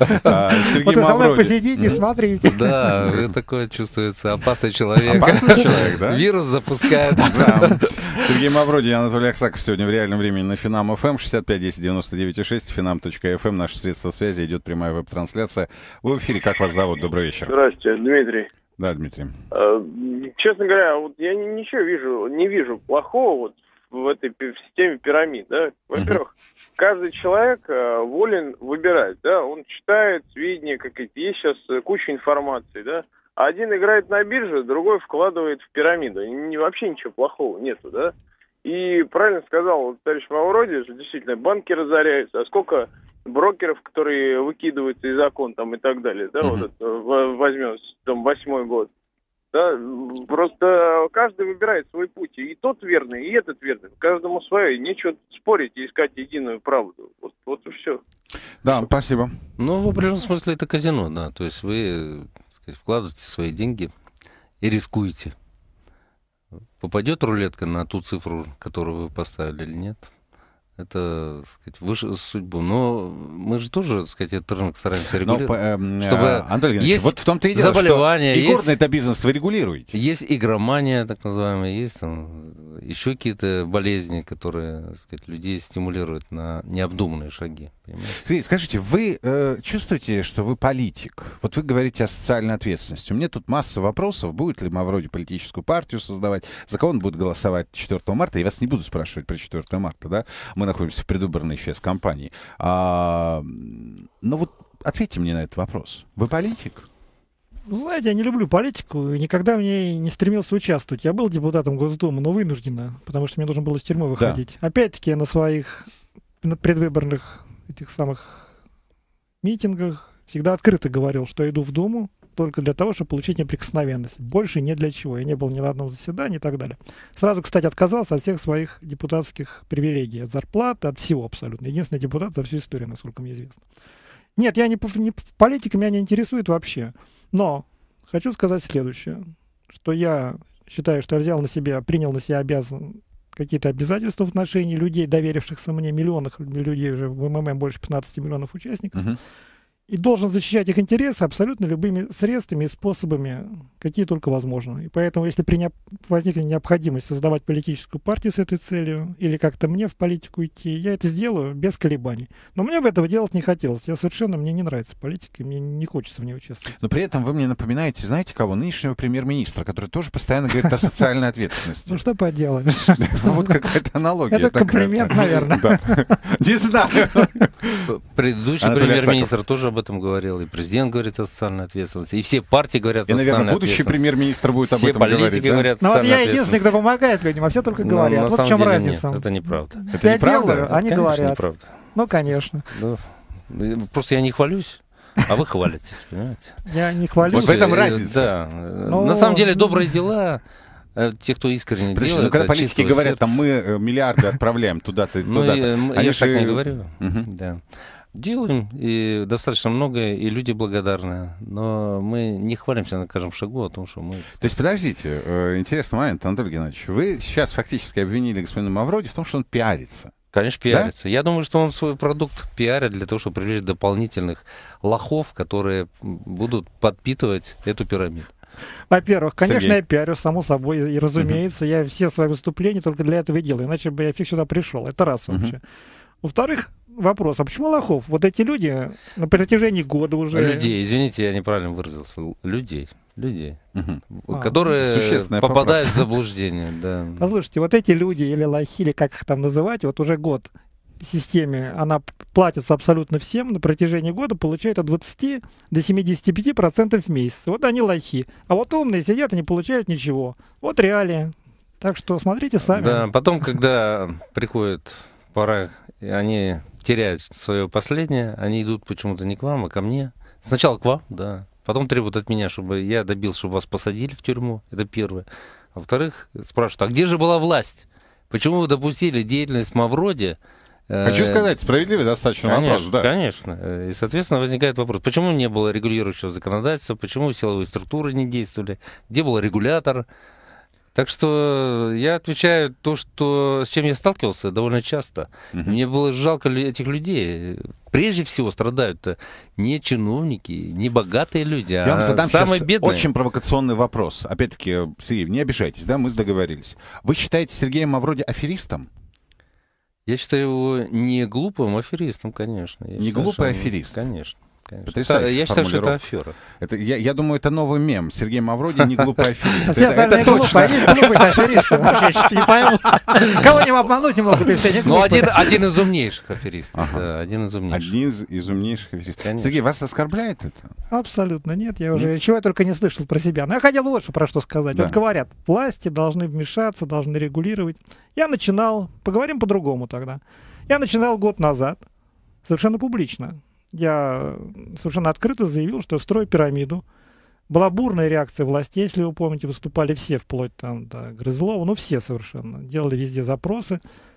Вот вы со мной посидите и смотрите. Да, вы такое чувствуется. Опасный человек. Опасный человек, да? Вирус запускает. Сергей Мавроди и Анатолий Аксаков сегодня в реальном времени на Финам ФМ. шестьдесят пять десять девяносто девять и шесть, финам точка эф эм. Наше средство связи, идет прямая веб-трансляция. Вы в эфире. Как вас зовут? Добрый вечер. Здравствуйте, Дмитрий. Да, Дмитрий. Честно говоря, вот я ничего вижу, не вижу плохого вот в этой в системе пирамид, да. Во-первых, uh-huh. каждый человек волен выбирать, да, он читает сведения какие-то, есть сейчас куча информации, да. Один играет на бирже, другой вкладывает в пирамиду. И вообще ничего плохого нету, да. И правильно сказал товарищ Мавроди, что действительно банки разоряются, а сколько брокеров, которые выкидываются из окон там и так далее, да, uh-huh. вот это, возьмем там восьмой год. Да, просто каждый выбирает свой путь. И тот верный, и этот верный. Каждому свое. И нечего спорить и искать единую правду. Вот, вот и все. Да, спасибо. Ну, в определенном смысле это казино, да. То есть вы, так сказать, вкладываете свои деньги и рискуете. Попадет рулетка на ту цифру, которую вы поставили или нет. Это, так сказать, выше судьбу. Но мы же тоже, так сказать, этот рынок стараемся регулировать. Но, э, чтобы Анатолий Геннадьевич, вот в том-то и дело, заболевания, что игорный это бизнес вы регулируете. Есть игромания, так называемая, есть там еще какие-то болезни, которые, так сказать, людей стимулируют на необдуманные шаги. Понимаете? Скажите, вы э, чувствуете, что вы политик? Вот вы говорите о социальной ответственности. У меня тут масса вопросов. Будет ли Мавроди политическую партию создавать? За кого он будет голосовать четвёртого марта? Я вас не буду спрашивать про четвёртого марта, да? Мы находимся в предвыборной сейчас кампании. А, но вот ответьте мне на этот вопрос. Вы политик? Ну, знаете, я не люблю политику и никогда в ней не стремился участвовать. Я был депутатом Госдумы, но вынужденно, потому что мне нужно было из тюрьмы выходить. Да. Опять-таки я на своих предвыборных этих самых митингах всегда открыто говорил, что я иду в Думу только для того, чтобы получить неприкосновенность. Больше ни для чего. Я не был ни на одном заседании и так далее. Сразу, кстати, отказался от всех своих депутатских привилегий. От зарплаты, от всего абсолютно. Единственный депутат за всю историю, насколько мне известно. Нет, я не, не, политика меня не интересует вообще. Но хочу сказать следующее. Что я считаю, что я взял на себя, принял на себя обязан, какие-то обязательства в отношении людей, доверившихся мне, миллионов людей, уже в МММ больше пятнадцати миллионов участников. Uh-huh. И должен защищать их интересы абсолютно любыми средствами и способами, какие только возможно. И поэтому, если при не... возникнет необходимость создавать политическую партию с этой целью, или как-то мне в политику идти, я это сделаю без колебаний. Но мне бы этого делать не хотелось. Я совершенно, мне не нравится политика, мне не хочется в ней участвовать. Но при этом вы мне напоминаете, знаете кого? Нынешнего премьер-министра, который тоже постоянно говорит о социальной ответственности. Ну что поделаешь? Вот какая-то аналогия. Это комплимент, наверное. Не знаю. Предыдущий премьер-министр тоже об этом говорил, и президент говорит о социальной ответственности, и все партии говорят о социальной ответственности. И, наверное, будущий премьер-министр будет об этом говорить. Все политики говорят о социальной ответственности. Ну вот я единственный, кто помогает людям, а все только говорят. Вот в чем разница. Это неправда. Я делаю, они говорят. Ну, конечно. Просто я не хвалюсь. А вы хвалитесь, понимаете? Я не хвалюсь. Вот в этом разница. Да. Но... На самом деле добрые дела, те, кто искренне Причем, делает, ну, когда политики говорят, там мы миллиарды отправляем туда-то, туда-то. Ну, я же так не говорю. Да. Делаем, и достаточно много, и люди благодарны. Но мы не хвалимся на каждом шагу о том, что мы... То есть, подождите, интересный момент, Анатолий Геннадьевич. Вы сейчас фактически обвинили господина Мавроди в том, что он пиарится. Конечно, пиарится. Да? Я думаю, что он свой продукт пиарит для того, чтобы привлечь дополнительных лохов, которые будут подпитывать эту пирамиду. Во-первых, конечно, Сергей. Я пиарю, само собой, и разумеется, uh-huh. я все свои выступления только для этого и делаю, иначе бы я фиг сюда пришел. Это раз uh-huh. вообще. Во-вторых, вопрос, а почему лохов? Вот эти люди на протяжении года уже... Людей, извините, я неправильно выразился. Людей. Людей, угу. которые а, попадают в заблуждение. Да. Послушайте, вот эти люди, или лохи, или как их там называть, вот уже год системе, она платится абсолютно всем, на протяжении года получают от двадцати до семидесяти пяти процентов в месяц. Вот они лохи. А вот умные сидят и не получают ничего. Вот реалии. Так что смотрите сами. Да, потом, когда приходит пора, они теряют свое последнее, они идут почему-то не к вам, а ко мне. Сначала к вам, да. Потом требуют от меня, чтобы я добился, чтобы вас посадили в тюрьму. Это первое. А во-вторых, спрашивают, а где же была власть? Почему вы допустили деятельность Мавроди? Хочу сказать, справедливый достаточно конечно, вопрос, да. Конечно. И, соответственно, возникает вопрос, почему не было регулирующего законодательства, почему силовые структуры не действовали, где был регулятор? Так что я отвечаю то, что, с чем я сталкивался довольно часто. Uh-huh. Мне было жалко этих людей. Прежде всего страдают не чиновники, не богатые люди, а я вам задам самые сейчас бедные. Очень провокационный вопрос. Опять-таки, Сергей, не обижайтесь, да, мы договорились. Вы считаете Сергея Мавроди аферистом? Я считаю его не глупым аферистом, конечно. Я не считаю, глупый он... аферист? Конечно. Потрясающая Я считаю, что это формулировка. афера. Это, я, я думаю, это новый мем. Сергей Мавроди не глупый аферист. Все Это, это остальные глупые, точно. а есть глупые аферисты. Вообще, я что-то не пойму. Кого не обмануть не могут, если они Ну, глупые. один, один из умнейших аферистов. Ага. Да, один из умнейших. Один из, из умнейших аферистов. Конечно. Сергей, вас оскорбляет это? Абсолютно нет. Я уже чего я только не слышал про себя. Но я хотел лучше про что сказать. Да. Вот говорят, власти должны вмешаться, должны регулировать. Я начинал, поговорим по-другому тогда. Я начинал год назад, совершенно публично. Я совершенно открыто заявил, что строю пирамиду. Была бурная реакция властей, если вы помните, выступали все, вплоть там до Грызлова, ну все совершенно, делали везде запросы.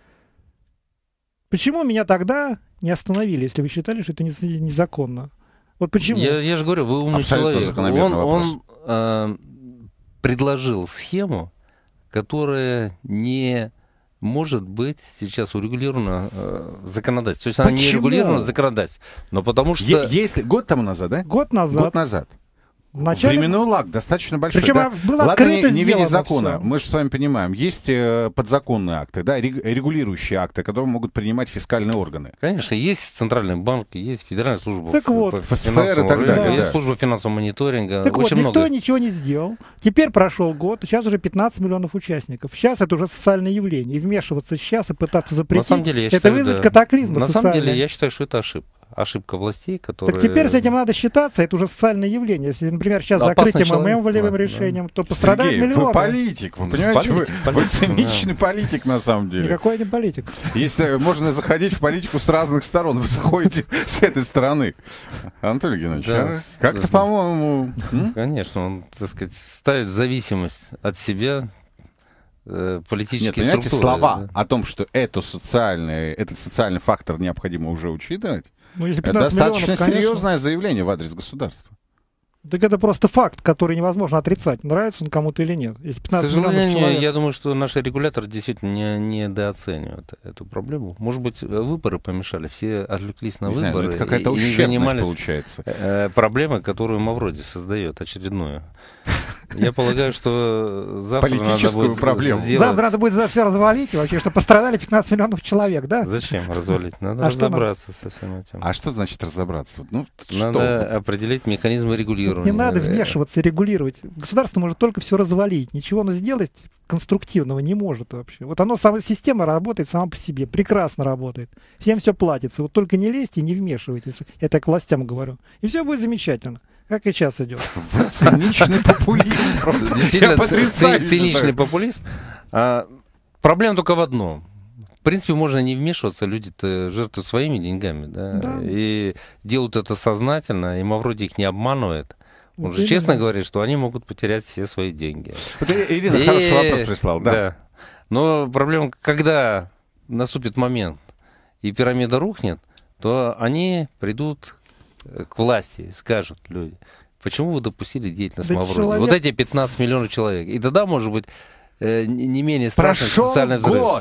Почему меня тогда не остановили, если вы считали, что это не- незаконно? Вот почему? Я, я же говорю, вы умный Абсолютно человек. закономерный Он, вопрос. он э, предложил схему, которая не может быть сейчас урегулирована э, в законодательстве. То есть она не Почему? регулирована в законодательстве. Но потому что... Е- Если год тому назад, да? Год назад. Год назад. в начале- Временной лаг достаточно большой. Причем да? было Ладно, открыто не, не в виде сделано закона. всё. Мы же с вами понимаем, есть э, подзаконные акты, да, рег- регулирующие акты, которые могут принимать фискальные органы. Конечно, есть Центральный банк, есть Федеральная служба Так ф- вот. по ФСФР и финансовому так рынку, далее, есть да. служба финансового мониторинга. Так вот, Очень никто много. ничего не сделал. Теперь прошел год, сейчас уже пятнадцать миллионов участников. Сейчас это уже социальное явление. И вмешиваться сейчас и пытаться На запретить, самом деле, я это считаю, вызвать да. катаклизм На самом социальный. деле, я считаю, что это ошибка. Ошибка властей, которые... Так теперь с этим надо считаться, это уже социальное явление. Если, например, сейчас Да, опасный закрыть МММ человек, волевым да, решением, то пострадают Сергей, миллионы. вы политик, вы понимаете, Политик, вы, вы политик, циничный политик на самом деле. Никакой я не политик. Если можно заходить в политику с разных сторон, вы заходите с этой стороны. Анатолий Геннадьевич, Да, а? с- как-то, да. по-моему... м? Конечно, он, так сказать, ставит в зависимость от себя э, политические Нет, понимаете, структуры, слова да. о том, что это социальный, этот социальный фактор необходимо уже учитывать, Ну, если это пятнадцать достаточно миллионов, конечно. серьезное заявление в адрес государства. Так это просто факт, который невозможно отрицать, нравится он кому-то или нет. Если К пятнадцать миллионов сожалению, человек... я думаю, что наши регуляторы действительно не, недооценивают эту проблему. Может быть, выборы помешали, все отвлеклись на Не знаю, ну выборы это какая-то и, и не ущербность занимались получается. э, проблемой, которую Мавроди создает, очередную. Я полагаю, что завтра надо Политическую будет проблему. сделать- Завтра надо будет за все развалить, и вообще, что пострадали пятнадцать миллионов человек, да? Зачем развалить? Надо А что надо? разобраться со всем этим. А что значит разобраться? Вот, Ну, Надо что? определить механизмы регулирования. Не надо Э, вмешиваться и регулировать. Государство может только все развалить. Ничего оно сделать конструктивного не может вообще. Вот оно, сама система работает сама по себе, прекрасно работает. Всем все платится. Вот только не лезьте и не вмешивайтесь. Это я к властям говорю. И все будет замечательно. Как и сейчас идет. Вы циничный популист. просто. Действительно, Я ци- потрясающе ци- циничный считаю. популист. А, проблема только в одном. В принципе, можно не вмешиваться, люди-то жертвуют своими деньгами, да, Да. и делают это сознательно, и Мавроди их не обманывает. Он Вот же именно. честно говорит, что они могут потерять все свои деньги. Вот И- Ирина И- хороший вопрос прислала. Да. Но проблема, когда наступит момент, и пирамида рухнет, то они придут э, к власти и скажут люди, почему вы допустили деятельность Да Мавроди? человек- Вот эти пятнадцать миллионов человек. И тогда, может быть, э, не не менее страшный Прошел социальный взрыв. год.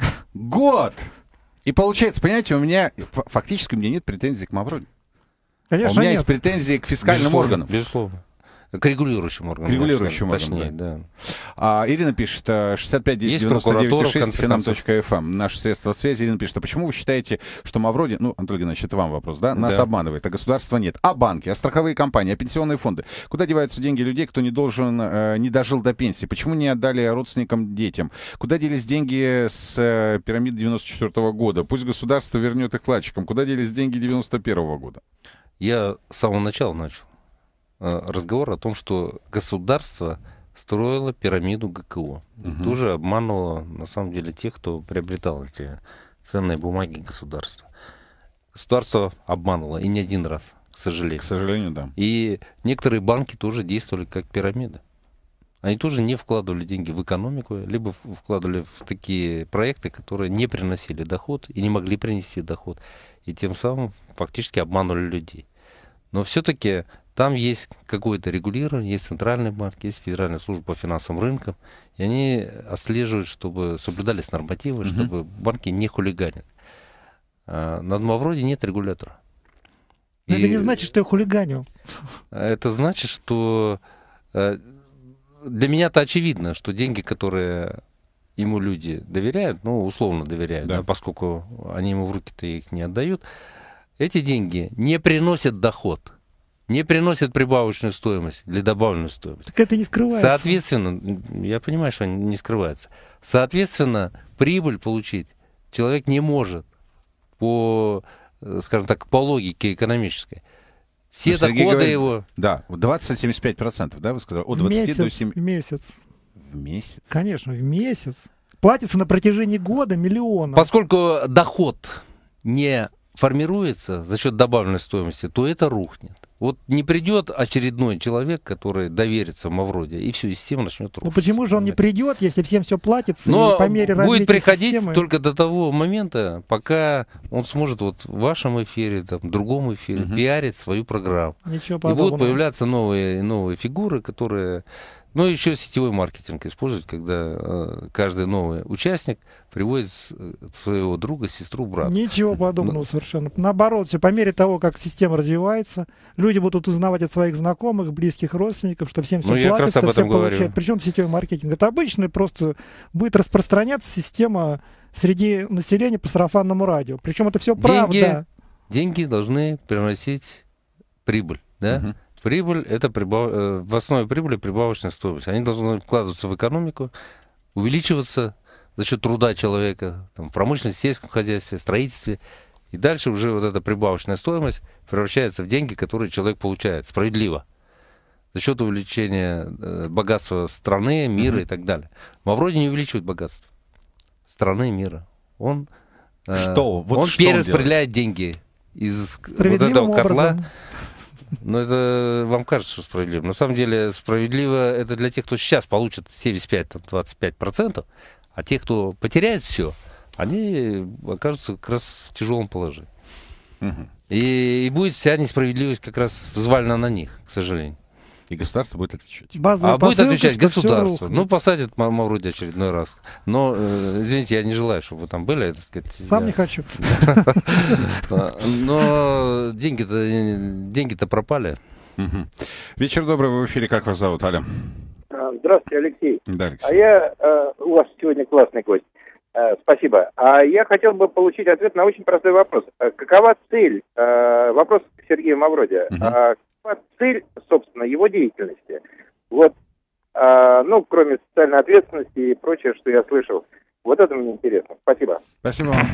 Год. И получается, понимаете, у меня ф- фактически у меня нет претензий к Мавроди. А у Конечно, меня нет. есть претензии к фискальным Безусловно, органам. Безусловно. К регулирующим органам. К регулирующим точнее, органам, да. А, Ирина пишет, э, шестьдесят пять десять Есть девяносто девять прокуратура, в шесть конце финам концов. точка эф эм. Наше средство связи. Ирина пишет, а почему вы считаете, что Мавроди, ну, Анатолий Геннадьевич, это вам вопрос, да, нас Да. обманывает, а государства нет. А банки, а страховые компании, а пенсионные фонды? Куда деваются деньги людей, кто не должен, э, не дожил до пенсии? Почему не отдали родственникам, детям? Куда делись деньги с э, пирамид девяносто четвёртого года? Пусть государство вернет их вкладчикам. Куда делись деньги девяносто первого года? Я с самого начала начал э, разговор о том, что государство строило пирамиду гэ ка о. И Мгм. тоже обманывало, на самом деле, тех, кто приобретал эти ценные бумаги государства. Государство обманывало, и не один раз, к сожалению. К сожалению, да. И некоторые банки тоже действовали как пирамида. Они тоже не вкладывали деньги в экономику, либо в- вкладывали в такие проекты, которые не приносили доход и не могли принести доход. И тем самым фактически обманывали людей. Но все-таки там есть какое-то регулирование, есть центральный банк, есть Федеральная служба по финансовым рынкам, и они отслеживают, чтобы соблюдались нормативы, Мгм. чтобы банки не хулиганили. А над Мавроди нет регулятора. Но это И не значит, что я хулиганю. это значит, что э, для меня-то очевидно, что деньги, которые ему люди доверяют, ну, условно доверяют, Да. да, поскольку они ему в руки-то их не отдают, эти деньги не приносят доход, не приносят прибавочную стоимость или добавленную стоимость. Так это не скрывается. Соответственно, я понимаю, что они не скрываются. Соответственно, прибыль получить человек не может по, скажем так, по логике экономической. Все Ну, Сергей доходы говорит, его... Да, двадцать семьдесят пять процентов, да, вы сказали? От двадцати месяц, до семи... в месяц. В месяц? Конечно, в месяц. Платится на протяжении года миллиона. Поскольку доход не формируется за счет добавленной стоимости, то это рухнет. Вот не придет очередной человек, который доверится Мавроди, и все, и система начнет рухнуть. Ну почему же он не придет, если всем все платится? Но и по мере будет приходить системы... только до того момента, пока он сможет вот в вашем эфире, там, в другом эфире Мгм. пиарить свою программу. Ничего И подобного. будут появляться новые, новые фигуры, которые... Ну, еще сетевой маркетинг использовать, когда э, каждый новый участник приводит с- своего друга, сестру, брата. Ничего подобного совершенно. Наоборот, все по мере того, как система развивается, люди будут узнавать от своих знакомых, близких родственников, что всем все Ну, я как раз платится, об этом все говорю. получают. Причем сетевой маркетинг. Это обычно просто будет распространяться система среди населения по сарафанному радио. Причем это все Деньги, правда. деньги должны приносить прибыль, да? Мгм. Прибыль — это прибав... э, в основе прибыли прибавочная стоимость. Они должны вкладываться в экономику, увеличиваться за счет труда человека, там, в промышленности, сельском хозяйстве, строительстве. И дальше уже вот эта прибавочная стоимость превращается в деньги, которые человек получает справедливо. За счет увеличения э, богатства страны, мира Мгм. и так далее. Мавроди не увеличивает богатство страны, мира. Он, э, Что? Вот он что он перераспределяет деньги из вот Справедливым этого котла. образом. Но это вам кажется, что справедливо. На самом деле справедливо это для тех, кто сейчас получит семьдесят пять - двадцать пять процентов, а те, кто потеряет все, они окажутся как раз в тяжелом положении. Мгм. И, и будет вся несправедливость как раз взвалена на них, к сожалению. И государство будет отвечать. Базовая А будет посылка, отвечать что всё государство. рухнет. Ну, посадят Ма- Мавроди очередной раз. Но, э, извините, я не желаю, чтобы вы там были, так сказать. Сам я- не хочу. Но деньги-то, деньги-то пропали. Мгм. Вечер добрый, вы в эфире. Как вас зовут, Аля? Здравствуйте, Алексей. Да, А Алексей. я, э, у вас сегодня классный гость. Э, спасибо. А я хотел бы получить ответ на очень простой вопрос. Э, Какова цель, э, вопрос к Сергею Мавроди, Мгм. а какова цель, собственно, его деятельности? Вот, э, ну, кроме социальной ответственности и прочее, что я слышал. Вот это мне интересно. Спасибо. Спасибо вам.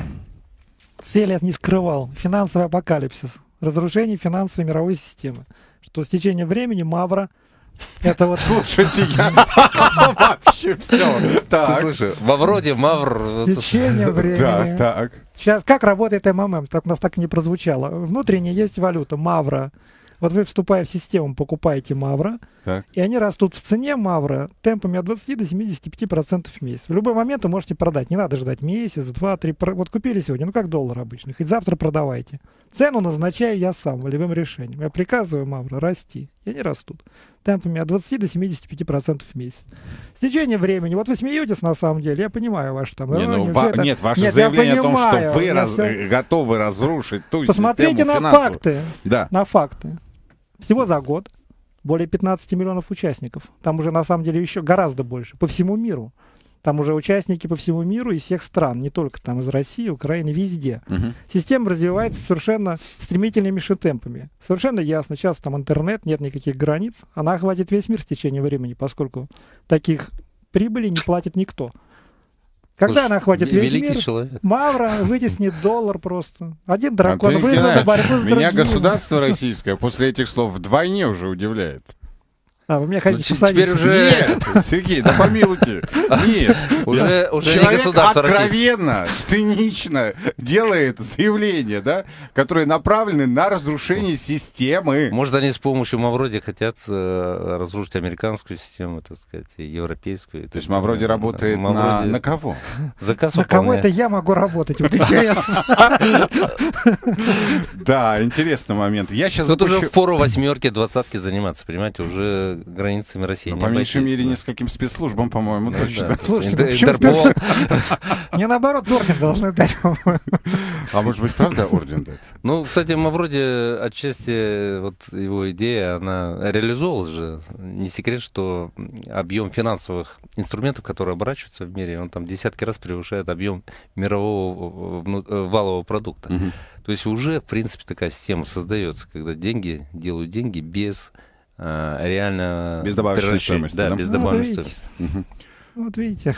Цель я не скрывал. Финансовый апокалипсис. Разрушение финансовой мировой системы. Что с течением времени Мавра это вот Слушайте, я вообще все. Так. Слушай, Мавроди, Мавр... с течением Да, времени. так. Сейчас как работает МММ? Так у нас так и не прозвучало. Внутренне есть валюта Мавра. Вот вы, вступая в систему, покупаете Мавра, Так. и они растут в цене Мавра темпами от двадцати до семидесяти пяти процентов в месяц. В любой момент вы можете продать. Не надо ждать месяц, два, три. Про- Вот купили сегодня, ну как доллар обычно. Хоть завтра продавайте. Цену назначаю я сам волевым решением. Я приказываю Мавра расти. И они растут. Темпами от двадцати до семидесяти пяти процентов в месяц. С течением времени, вот вы смеетесь на самом деле, я понимаю ваш там Не, ну, иронию, ва- всё это. Нет, ваше Нет, я заявление о том, что понимаю, вы я раз- всё- э, готовы разрушить ту Посмотрите систему на финансовую. факты. Да. На факты. Всего за год более пятнадцати миллионов участников. Там уже на самом деле еще гораздо больше. По всему миру. Там уже участники по всему миру из всех стран. Не только там из России, Украины, везде. Мгм. Система развивается совершенно стремительными темпами. Совершенно ясно. Сейчас там интернет, нет никаких границ. Она охватит весь мир с течением времени, поскольку таких прибылей не платит никто. Когда Слушай, она охватит ве- весь великий мир, человек. Мавра вытеснит доллар просто. Один дракон Антон вызвал на Геннадьевич, борьбу с меня другим. государство российское после этих слов вдвойне уже удивляет. А, вы меня хотите Ну, посадить? теперь уже- Нет, Сергей, да помилуйте. Нет. Уже, уже не Человек государство российское. откровенно, цинично делает заявления, да, которые направлены на разрушение системы. Может, они с помощью Мавроди хотят э, разрушить американскую систему, так сказать, и европейскую. То есть Мавроди работает на, Мавроди на кого? заказ На кого выполняет. это я могу работать? Вот интересно. Да, интересный момент. Я сейчас Тут уже запущу... впору восьмерки, двадцатки заниматься, понимаете, уже границами России. Ну, не по меньшей обойтись, мере, да. нескольким спецслужбам, по-моему, Ну, точно. да. Слушайте, Интер- ну почему Интерпол. Мне наоборот орден должны дать. А может быть, правда орден дать? Ну, кстати, Мавроди отчасти, вот его идея, она реализовалась же. Не секрет, что объем финансовых инструментов, которые оборачиваются в мире, он там десятки раз превышает объем мирового вну- валового продукта. Мгм. То есть уже, в принципе, такая система создается, когда деньги делают деньги без а, реально... Без добавочной превращения- стоимости, Да, да? без Ну, добавочной видите. стоимости. Мгм. Вот видите.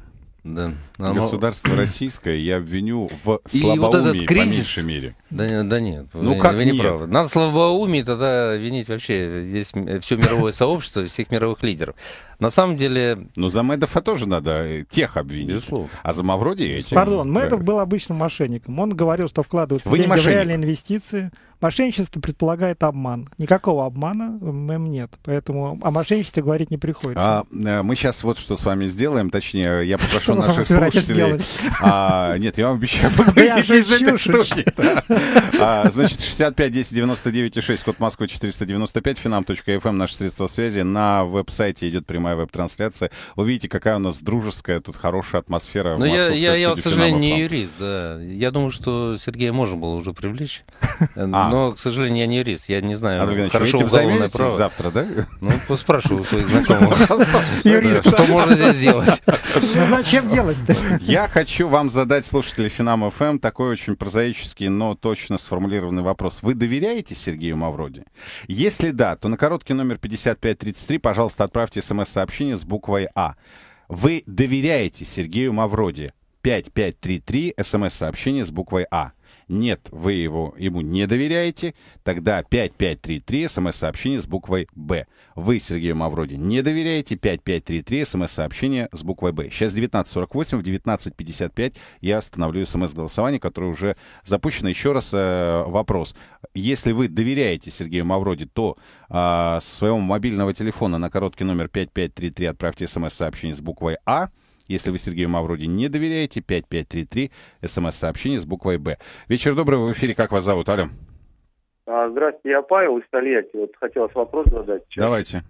Да. А, ну, Государство российское я обвиню в И вот этот слабоумии, по кризис- меньшей мере. Да, да нет, Ну, вы, как вы не нет? правы. Надо слабоумие тогда винить вообще весь, все мировое сообщество, всех мировых лидеров. На самом деле, Но за Медова тоже надо э, тех обвинить. безусловно. А за Мавроди этим. Пардон, Медов Да. был обычным мошенником. Он говорил, что вкладываются Вы не деньги в мошенник. реальные инвестиции. Мошенничество предполагает обман. Никакого обмана в ММ нет. Поэтому о мошенничестве говорить не приходится. А, э, мы сейчас вот что с вами сделаем. Точнее, я попрошу Что вы наших собираетесь слушателей. делать? А, нет, я вам обещаю, вы Да я выйдете из этой шучу, студии. Да. А, значит, шестьдесят пять десять девяносто девять и шесть, код Москвы четыреста девяносто пять, финам точка эф эм, наше средство связи. На веб-сайте идет прямая веб-трансляция. Вы видите, какая у нас дружеская, тут хорошая атмосфера в Но я, московской я, я, вот, к студии сожалению, не Финам.эф эм. юрист, да. Я думаю, что Сергея можно было уже привлечь. А. Но, к сожалению, я не юрист. Я не знаю Андрей Иванович, вы хорошо этим уголовное займётесь право. завтра, да? Ну, поспрашиваю у своих знакомых. Юрист. Что можно здесь сделать? Ну, зачем делать-то? Я хочу вам задать, слушатели Финам.эф эм, такой очень прозаический, но точно сформулированный вопрос. Вы доверяете Сергею Мавроди? Если да, то на короткий номер пятьдесят пять тридцать три, пожалуйста, отправьте смс-сообщение с буквой А. Вы доверяете Сергею Мавроди? пять пять три три, смс-сообщение с буквой А. Нет, вы его, ему не доверяете, тогда пять пять три три, смс-сообщение с буквой Б. Вы Сергею Мавроди не доверяете, пять пять три три, смс-сообщение с буквой Б. Сейчас девятнадцать сорок восемь, в девятнадцать пятьдесят пять я остановлю смс-голосование, которое уже запущено. Еще раз э, вопрос. Если вы доверяете Сергею Мавроди, то э, с своего мобильного телефона на короткий номер пять пять три три отправьте смс-сообщение с буквой А. Если вы Сергею Мавроди не доверяете, пять пять три три, смс-сообщение с буквой Б. Вечер добрый, в эфире. Как вас зовут? Алло. А, Здравствуйте, я Павел из Тольятти. Вот хотелось вопрос задать. Сейчас. Давайте.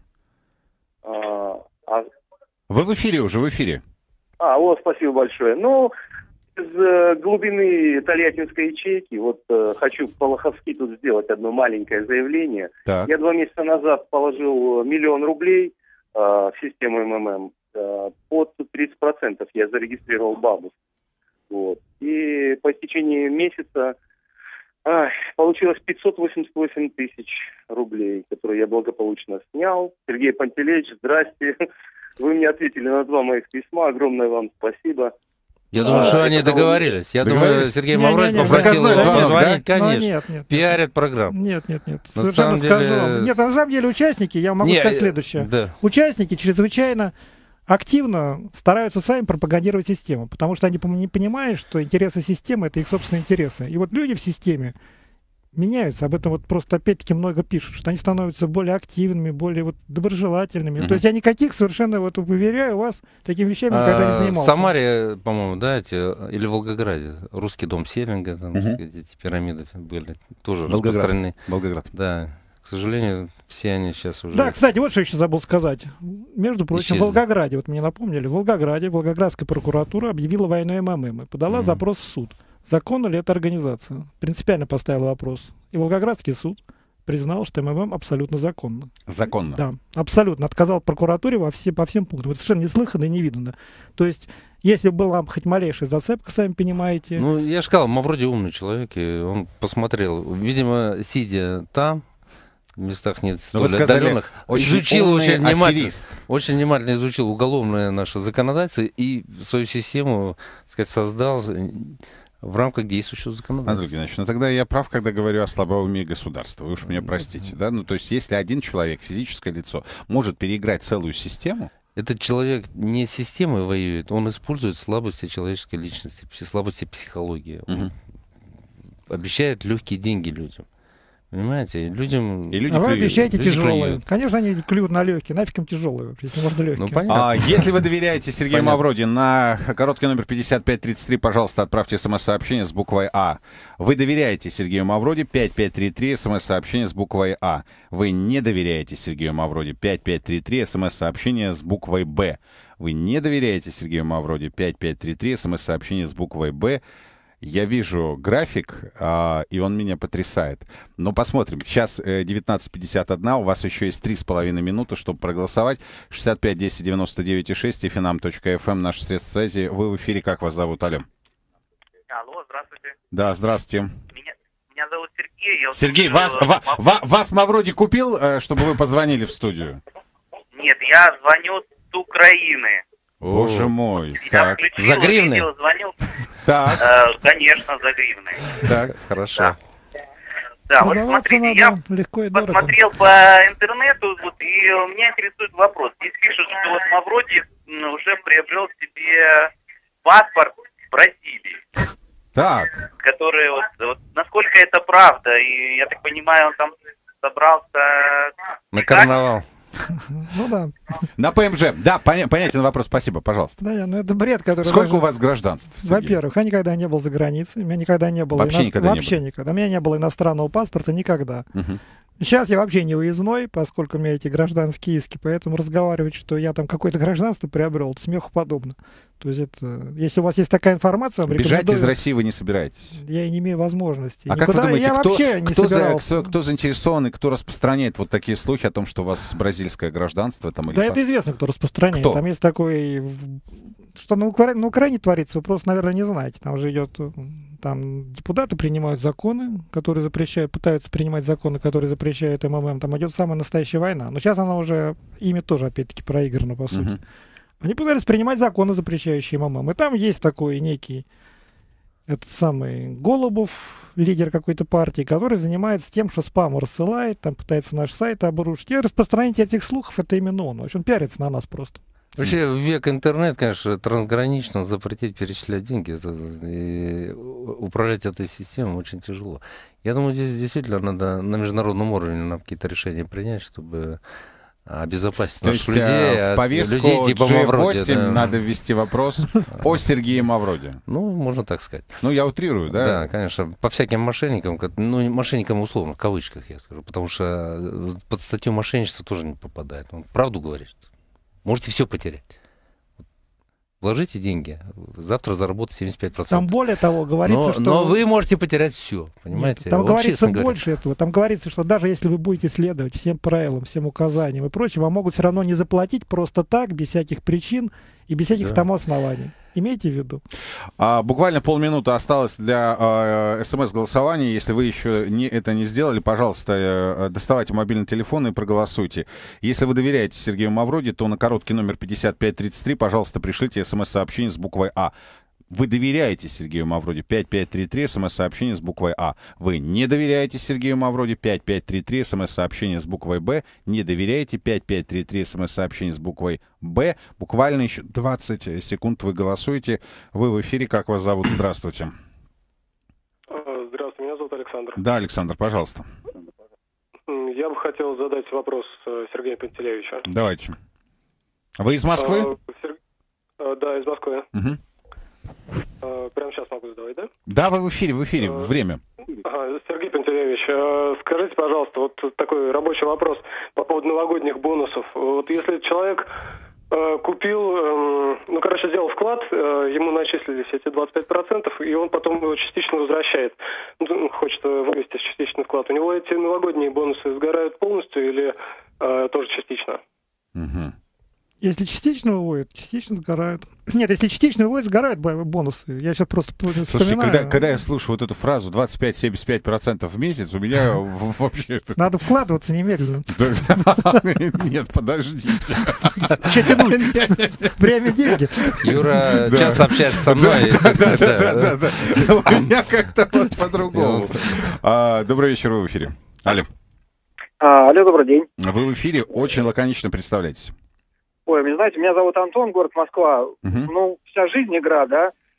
А, а, Вы в эфире уже, в эфире. а, вот, спасибо большое. Ну, из э, глубины тольяттинской ячейки, вот э, хочу по-лоховски тут сделать одно маленькое заявление. Так. Я два месяца назад положил миллион рублей э, в систему МММ. Э, под тридцать процентов я зарегистрировал бабус. Вот. И по истечении месяца ай, получилось пятьсот восемьдесят восемь тысяч рублей, которые я благополучно снял. Сергей Пантелеич, здрасте. Вы мне ответили на два моих письма. Огромное вам спасибо. Я думаю, А, что они это договорились. Я думаю, Договорились? Сергей Не-не-не, Мавроди попросил заказной его звонок, позвонить, Ну, конечно. нет, нет. Пиарят программу. Нет, нет, нет. На Совершенно самом скажу деле- вам. Нет, на самом деле участники, я могу Не, сказать э, следующее. Да. Участники чрезвычайно активно стараются сами пропагандировать систему, потому что они пом- не понимают, что интересы системы — это их собственные интересы. И вот люди в системе меняются, об этом вот просто опять-таки много пишут, что они становятся более активными, более вот доброжелательными. Мгм. То есть я никаких совершенно, вот уверяю вас, такими вещами никогда не А, В занимался. Самаре, по-моему, да, эти, или в Волгограде, русский дом Селинга, там, Мгм. так сказать, эти пирамиды были тоже Волгоград. распространены. Волгоград. Да, к сожалению, все они сейчас уже... Да, кстати, вот что еще забыл сказать. Между прочим, Исчезли. в Волгограде, вот мне напомнили, в Волгограде Волгоградская прокуратура объявила войну МММ и подала Мгм. запрос в суд. Законна ли эта организация? Принципиально поставила вопрос. И Волгоградский суд признал, что МММ абсолютно законно. Законно. Да, абсолютно. Отказал прокуратуре во все, по всем пунктам. Это совершенно неслыханно и невиданно. То есть, если была хоть малейшая зацепка, сами понимаете... Ну, я же сказал, Мавроди умный человек, и он посмотрел, видимо, сидя там, в местах нет Но вы столь сказали, отдаленных, очень изучил умный очень внимательно, аферист. очень внимательно изучил уголовное наше законодательство и свою систему, так сказать, создал в рамках действующего Андрей законодательства. Геннадьевич, ну тогда я прав, когда говорю о слабоумии государства. Вы уж меня простите, да? Ну, то есть, если один человек, физическое лицо, может переиграть целую систему, Этот человек не с системой воюет, он использует слабости человеческой личности, все слабости психологии. Он Мгм. обещает легкие деньги людям. Понимаете, людям... И люди А вы клюют. обещаете Люди тяжелые. клюют. Конечно, они клюют на легкие. Нафиг им тяжелые вообще, если можно легкие. Ну, понятно. А, если вы доверяете Сергею Понятно. Мавроди, на короткий номер пятьдесят пять тридцать три, пожалуйста, отправьте смс-сообщение с буквой А. Вы доверяете Сергею Мавроди, пять пять три три, смс-сообщение с буквой А. Вы не доверяете Сергею Мавроди, пять пять три три, смс-сообщение с буквой Б. Вы не доверяете Сергею Мавроди, пять пять три три, смс-сообщение с буквой Б. Я вижу график, а, и он меня потрясает. Но посмотрим. Сейчас э, девятнадцать пятьдесят один, у вас еще есть три с половиной минуты, чтобы проголосовать. шестьдесят пять десять девяносто девять и шесть, финам точка эф эм, наше средство связи. Вы в эфире, как вас зовут, алло? Алло, здравствуйте. Да, здравствуйте. Меня, меня зовут Сергей. Я Сергей, вот, вас, э, ва- вопрос- ва- вас Мавроди купил, э, чтобы вы позвонили в студию? Нет, я звоню с Украины. Боже мой. Я Так, включил За гривны? видео, звонил. так, Э, конечно, за гривны. так. Хорошо. Да, вот Продаваться смотрите, я надо легко и дорого. посмотрел по интернету, вот, и меня интересует вопрос. Здесь пишут, что вот Мавроди м, уже приобрел себе паспорт в Бразилии, Так, который вот, вот насколько это правда, и я так понимаю, он там собрался... На карнавал. Ну да. на ПМЖ. Да, поня- понятен вопрос, спасибо, пожалуйста. Да, ну это бред, который... Сколько даже- у вас гражданств, Сергей? Во-первых, я никогда не был за границей, у меня никогда не было... Вообще ино- никогда не Вообще никогда. У меня не было иностранного паспорта никогда. Мгм. Сейчас я вообще не выездной, поскольку у меня эти гражданские иски, поэтому разговаривать, что я там какое-то гражданство приобрел, это смеху подобно. То есть это... Если у вас есть такая информация, вам Бежать из рекомендую- России вы не собираетесь? Я и не имею возможности. А как вы Никуда думаете, я кто, вообще не кто, за- собирался. кто, кто заинтересован и кто распространяет вот такие слухи о том, что у вас бразильское гражданство там или Да па- это известно, кто распространяет. Кто? Там есть такой... в- Что на Украине, на Украине творится, вы просто, наверное, не знаете. Там же идет... Там депутаты принимают законы, которые запрещают, пытаются принимать законы, которые запрещают МММ. Там идет самая настоящая война. Но сейчас она уже, ими тоже, опять-таки, проиграна, по сути. Мгм. Они пытались принимать законы, запрещающие МММ. И там есть такой некий, этот самый Голубов, лидер какой-то партии, который занимается тем, что спам рассылает, там пытается наш сайт обрушить. И распространение этих слухов — это именно он. В общем, он пиарится на нас просто. Вообще, в век интернет, конечно, трансгранично запретить перечислять деньги это, и управлять этой системой очень тяжело. Я думаю, здесь действительно надо на международном уровне нам какие-то решения принять, чтобы обезопасить То наших есть людей э, в от повестку людей типа джи Мавроди. восемь Да. надо ввести вопрос о Сергее Мавроди. Ну, можно так сказать. Ну, я утрирую, да? Да, конечно, по всяким мошенникам, ко- ну, не мошенникам условно, в кавычках я скажу, потому что э, под статью мошенничества тоже не попадает. Он правду говорит. Можете все потерять. Вложите деньги, завтра заработаете семьдесят пять процентов. Там более того говорится, но, что... но вы можете потерять все, понимаете? Нет, там Вот говорится честно говоря. больше этого. Там говорится, что даже если вы будете следовать всем правилам, всем указаниям и прочее, вам могут все равно не заплатить просто так, без всяких причин и без всяких Да. тому оснований. Имейте в виду. А, буквально полминуты осталось для э, смс-голосования. Если вы еще не, это не сделали, пожалуйста, э, доставайте мобильный телефон и проголосуйте. Если вы доверяете Сергею Мавроди, то на короткий номер пятьдесят пять тридцать три, пожалуйста, пришлите смс-сообщение с буквой А. Вы доверяете Сергею Мавроди, пять пять три три, смс-сообщение с буквой А. Вы не доверяете Сергею Мавроди, пять пять три три, смс-сообщение с буквой Б. Не доверяете, пять пять три три, смс-сообщение с буквой Б. Буквально еще двадцать секунд вы голосуете. Вы в эфире, как вас зовут? Здравствуйте. Здравствуйте, меня зовут Александр. Да, Александр, пожалуйста. Я бы хотел задать вопрос э, Сергею Пантелеевичу. Давайте. Вы из Москвы? Э, Сер- э, Да, из Москвы. Мгм. Э, Прямо сейчас могу задавать, да? Да, вы в эфире, в эфире, Э, время. Ага, Сергей Пантелеевич, э, скажите, пожалуйста, вот такой рабочий вопрос по поводу новогодних бонусов. Вот если человек э, купил, э, ну, короче, сделал вклад, э, ему начислились эти двадцать пять процентов, и он потом его частично возвращает. Ну, хочет э, вывести частичный вклад. У него эти новогодние бонусы сгорают полностью или э, тоже частично? Мгм. Если частично выводят, частично сгорают. Нет, если частично выводят, сгорают бо- бонусы. Я сейчас просто вспоминаю. Слушайте, когда, когда я слушаю вот эту фразу двадцать пять - семьдесят пять процентов в месяц, у меня в- вообще... Надо вкладываться немедленно. Нет, подождите. Че тянуть? Время, деньги. Юра Да. часто общается со мной. и всё Да, это, да, да. да, да. У меня как-то вот по-другому. А, Добрый вечер, вы в эфире. Алло. А, алло, добрый день. Вы в эфире, очень лаконично представляйтесь. Ой, вы знаете, меня зовут Антон, город Москва. Мгм. Ну, вся жизнь игра, да.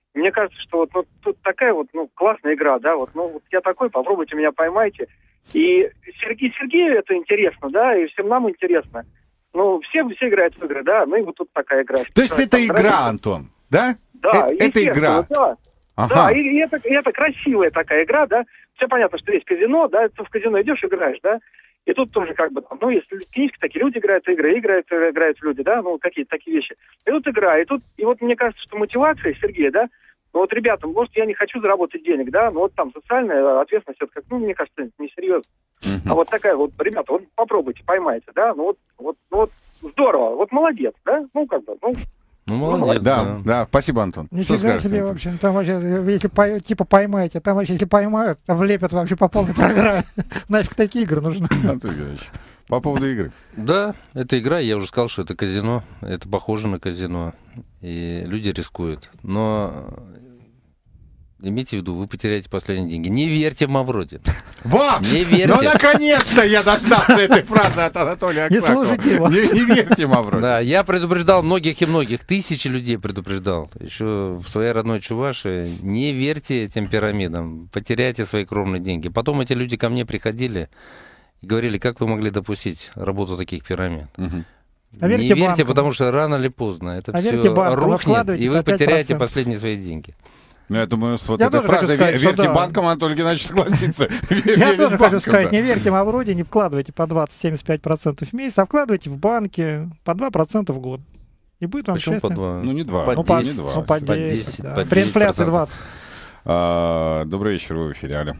Мне кажется, что вот, вот тут такая вот, ну, классная игра, да, вот, ну, вот я такой, попробуйте меня, поймайте. И Сергей, Сергею это интересно, да, и всем нам интересно. Ну, все, все играют в игры, да, ну и вот тут такая игра. То есть это игра, Антон, да? Да, э- это игра. Да, ага. да, и, и, это, и это красивая такая игра, да. Все понятно, что есть казино, да, ты в казино идешь, играешь, да. И тут тоже как бы, ну, если книжки такие, люди играют игры, играют, играют люди, да, ну, какие-то такие вещи. И тут игра, и тут, и вот мне кажется, что мотивация Сергея, да, ну, вот, ребята, может, я не хочу заработать денег, да, но вот там социальная ответственность, это как, ну, мне кажется, несерьезно. Uh-huh. А вот такая вот, ребята, вот попробуйте, поймайте, да, ну, вот, вот, ну, вот здорово, вот молодец, да, ну, как бы, ну, Ну, молодец. Да, да, да, спасибо, Антон. Нифига скажете, себе, Антон? в общем, там вообще, если по- типа поймаете, там вообще, если поймают, там влепят вообще по полной программе. Нафиг такие игры нужны. Антон Геннадьевич, по поводу игры. Да, это игра, я уже сказал, что это казино, это похоже на казино, и люди рискуют. Но имейте в виду, вы потеряете последние деньги. Не верьте в Мавроди. Вот! Не верьте. Ну, наконец-то я дождался этой фразы от Анатолия Не Аксакова. слушайте его. Не, не верьте, Мавроди. Да, я предупреждал многих и многих, тысячи людей предупреждал. Еще в своей родной Чувашии. Не верьте этим пирамидам, потеряйте свои кровные деньги. Потом эти люди ко мне приходили и говорили, как вы могли допустить работу таких пирамид. Мгм. А Не верьте верьте, банкам. потому что рано или поздно это А все верьте банкам, вы рухнет, вкладываете и вы по пять потеряете процентов. последние свои деньги. Ну, я думаю, с вот Я этой тоже хочу фразой сказать, «Ве- что верьте да. банкам» Анатолий Геннадьевич согласится. Я тоже хочу сказать, не верьте Мавроди, не вкладывайте по двадцать-семьдесят пять процентов в месяц, а вкладывайте в банке по два процента в год. И будет вам Почему по счастье. два? Ну, не два. По Ну, по, не десять, два. ну, по по десять, десять, да. по При инфляции десять процентов. двадцать. А, добрый вечер, вы в эфире, алло.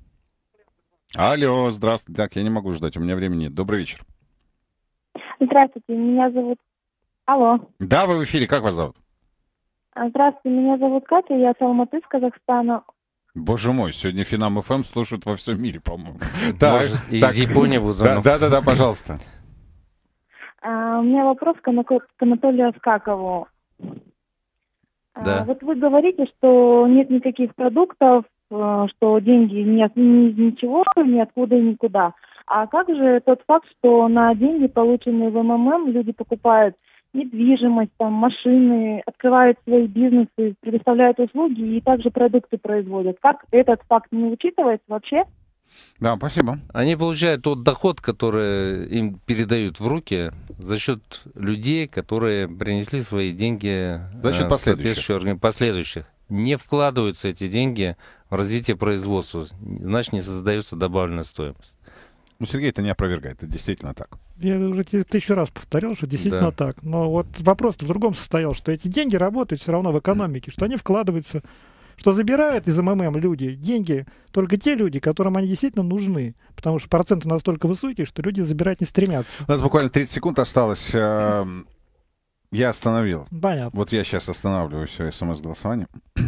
Алло, здравствуйте. Так, я не могу ждать, у меня времени нет. Добрый вечер. Здравствуйте, меня зовут... Алло. Да, вы в эфире, как вас зовут? А, Здравствуйте, меня зовут Катя, я с Алматы, с Казахстана. Боже мой, сегодня Финам ФМ слушают во всем мире, по-моему. Может, из Японии будут Да, звонок. да, да, да, пожалуйста. А, У меня вопрос к Ана- к Анатолию Аскакову. А, Да. Вот вы говорите, что нет никаких продуктов, э, что деньги нет ни из ничего, ниоткуда и никуда. А как же тот факт, что на деньги, полученные в МММ, люди покупают недвижимость, там, машины, открывают свои бизнесы, предоставляют услуги и также продукты производят? Как этот факт не учитывается вообще? Да, спасибо. Они получают тот доход, который им передают в руки за счет людей, которые принесли свои деньги За счет э, в последующих. соответствующие органи- последующих. Не вкладываются эти деньги в развитие производства, значит, не создается добавленная стоимость. Ну, Сергей это не опровергает, это действительно так. Я уже те- тысячу раз повторял, что действительно Да. так. Но вот вопрос в другом состоял, что эти деньги работают все равно в экономике, что они вкладываются, что забирают из МММ люди деньги, только те люди, которым они действительно нужны. Потому что проценты настолько высокие, что люди забирать не стремятся. У нас буквально тридцать секунд осталось. Эм, Я остановил. Понятно. Вот я сейчас останавливаю все смс-голосование.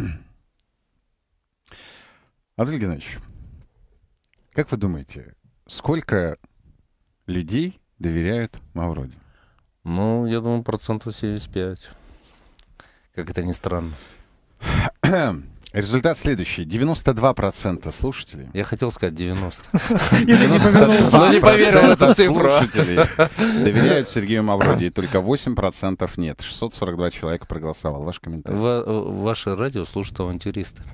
Анатолий Геннадьевич, как вы думаете, сколько людей доверяют Мавроди? Ну, я думаю, процентов семьдесят пять. Как это ни странно. Результат следующий. девяносто два процента слушателей. Я хотел сказать девяносто. Но не поверил в эту цифру. слушателей доверяют Сергею Мавроди, и только восемь процентов нет. шестьсот сорок два человека проголосовал. Ваш комментарий. Ва- Ваше радио слушают авантюристы.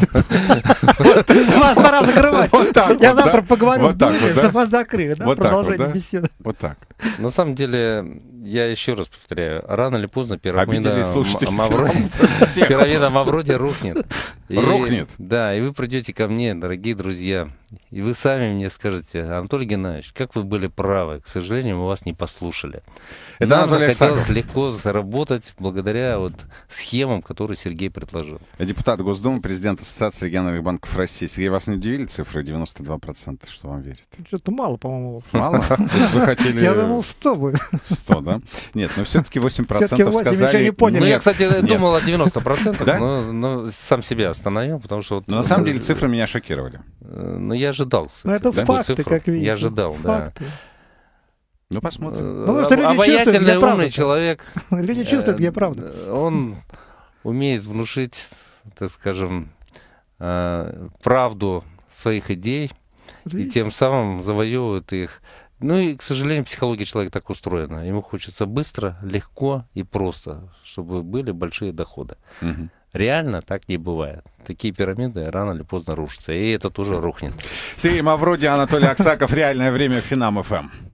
Вас пора закрывать. Вот так Я вот, завтра да? поговорю Вот в так Думе, вот, да? чтобы вас закрыли. да? Вот так вот, Продолжение да? беседы. Вот так. На самом деле, я еще раз повторяю, рано или поздно пирамида Обидели слушателей. М- Мавроди, Всех. пирамида Мавроди рухнет. И- Рухнет? Да, и вы придете ко мне, дорогие друзья, и вы сами мне скажете: Анатолий Геннадьевич, как вы были правы, к сожалению, мы вас не послушали. Это Нам Анатолий захотелось Аксаков. легко заработать благодаря вот схемам, которые Сергей предложил. Депутат Госдумы, президент Ассоциации региональных банков России. Сергей, вас не удивили цифры девяносто два процента, что вам верят? Что-то мало, по-моему. Мало? То есть вы хотели Я думал, сто будет. сто, да? Нет, но все-таки восемь Всё-таки процентов восемь, сказали... еще не поняли. Ну, я, нет. кстати, Нет. думал о девяноста процентах, Да? но, но сам себя остановил, потому что... Вот, Но на самом деле э, цифры меня шокировали. э, Ну, я ожидал. Но это такую факты, цифру. как видите. Я ожидал, да. Факты. Ну, посмотрим. Э, потому что люди чувствуют, Обаятельный, где умный правда-то. человек. Люди чувствуют, где э, правда. Он умеет внушить, так скажем, э, правду своих идей, и тем самым завоевывает их. Ну и, к сожалению, психология человека так устроена. Ему хочется быстро, легко и просто, чтобы были большие доходы. Мгм. Реально так не бывает. Такие пирамиды рано или поздно рушатся, и это тоже рухнет. Сергей Мавроди, Анатолий Аксаков, «Реальное время», Финам ФМ.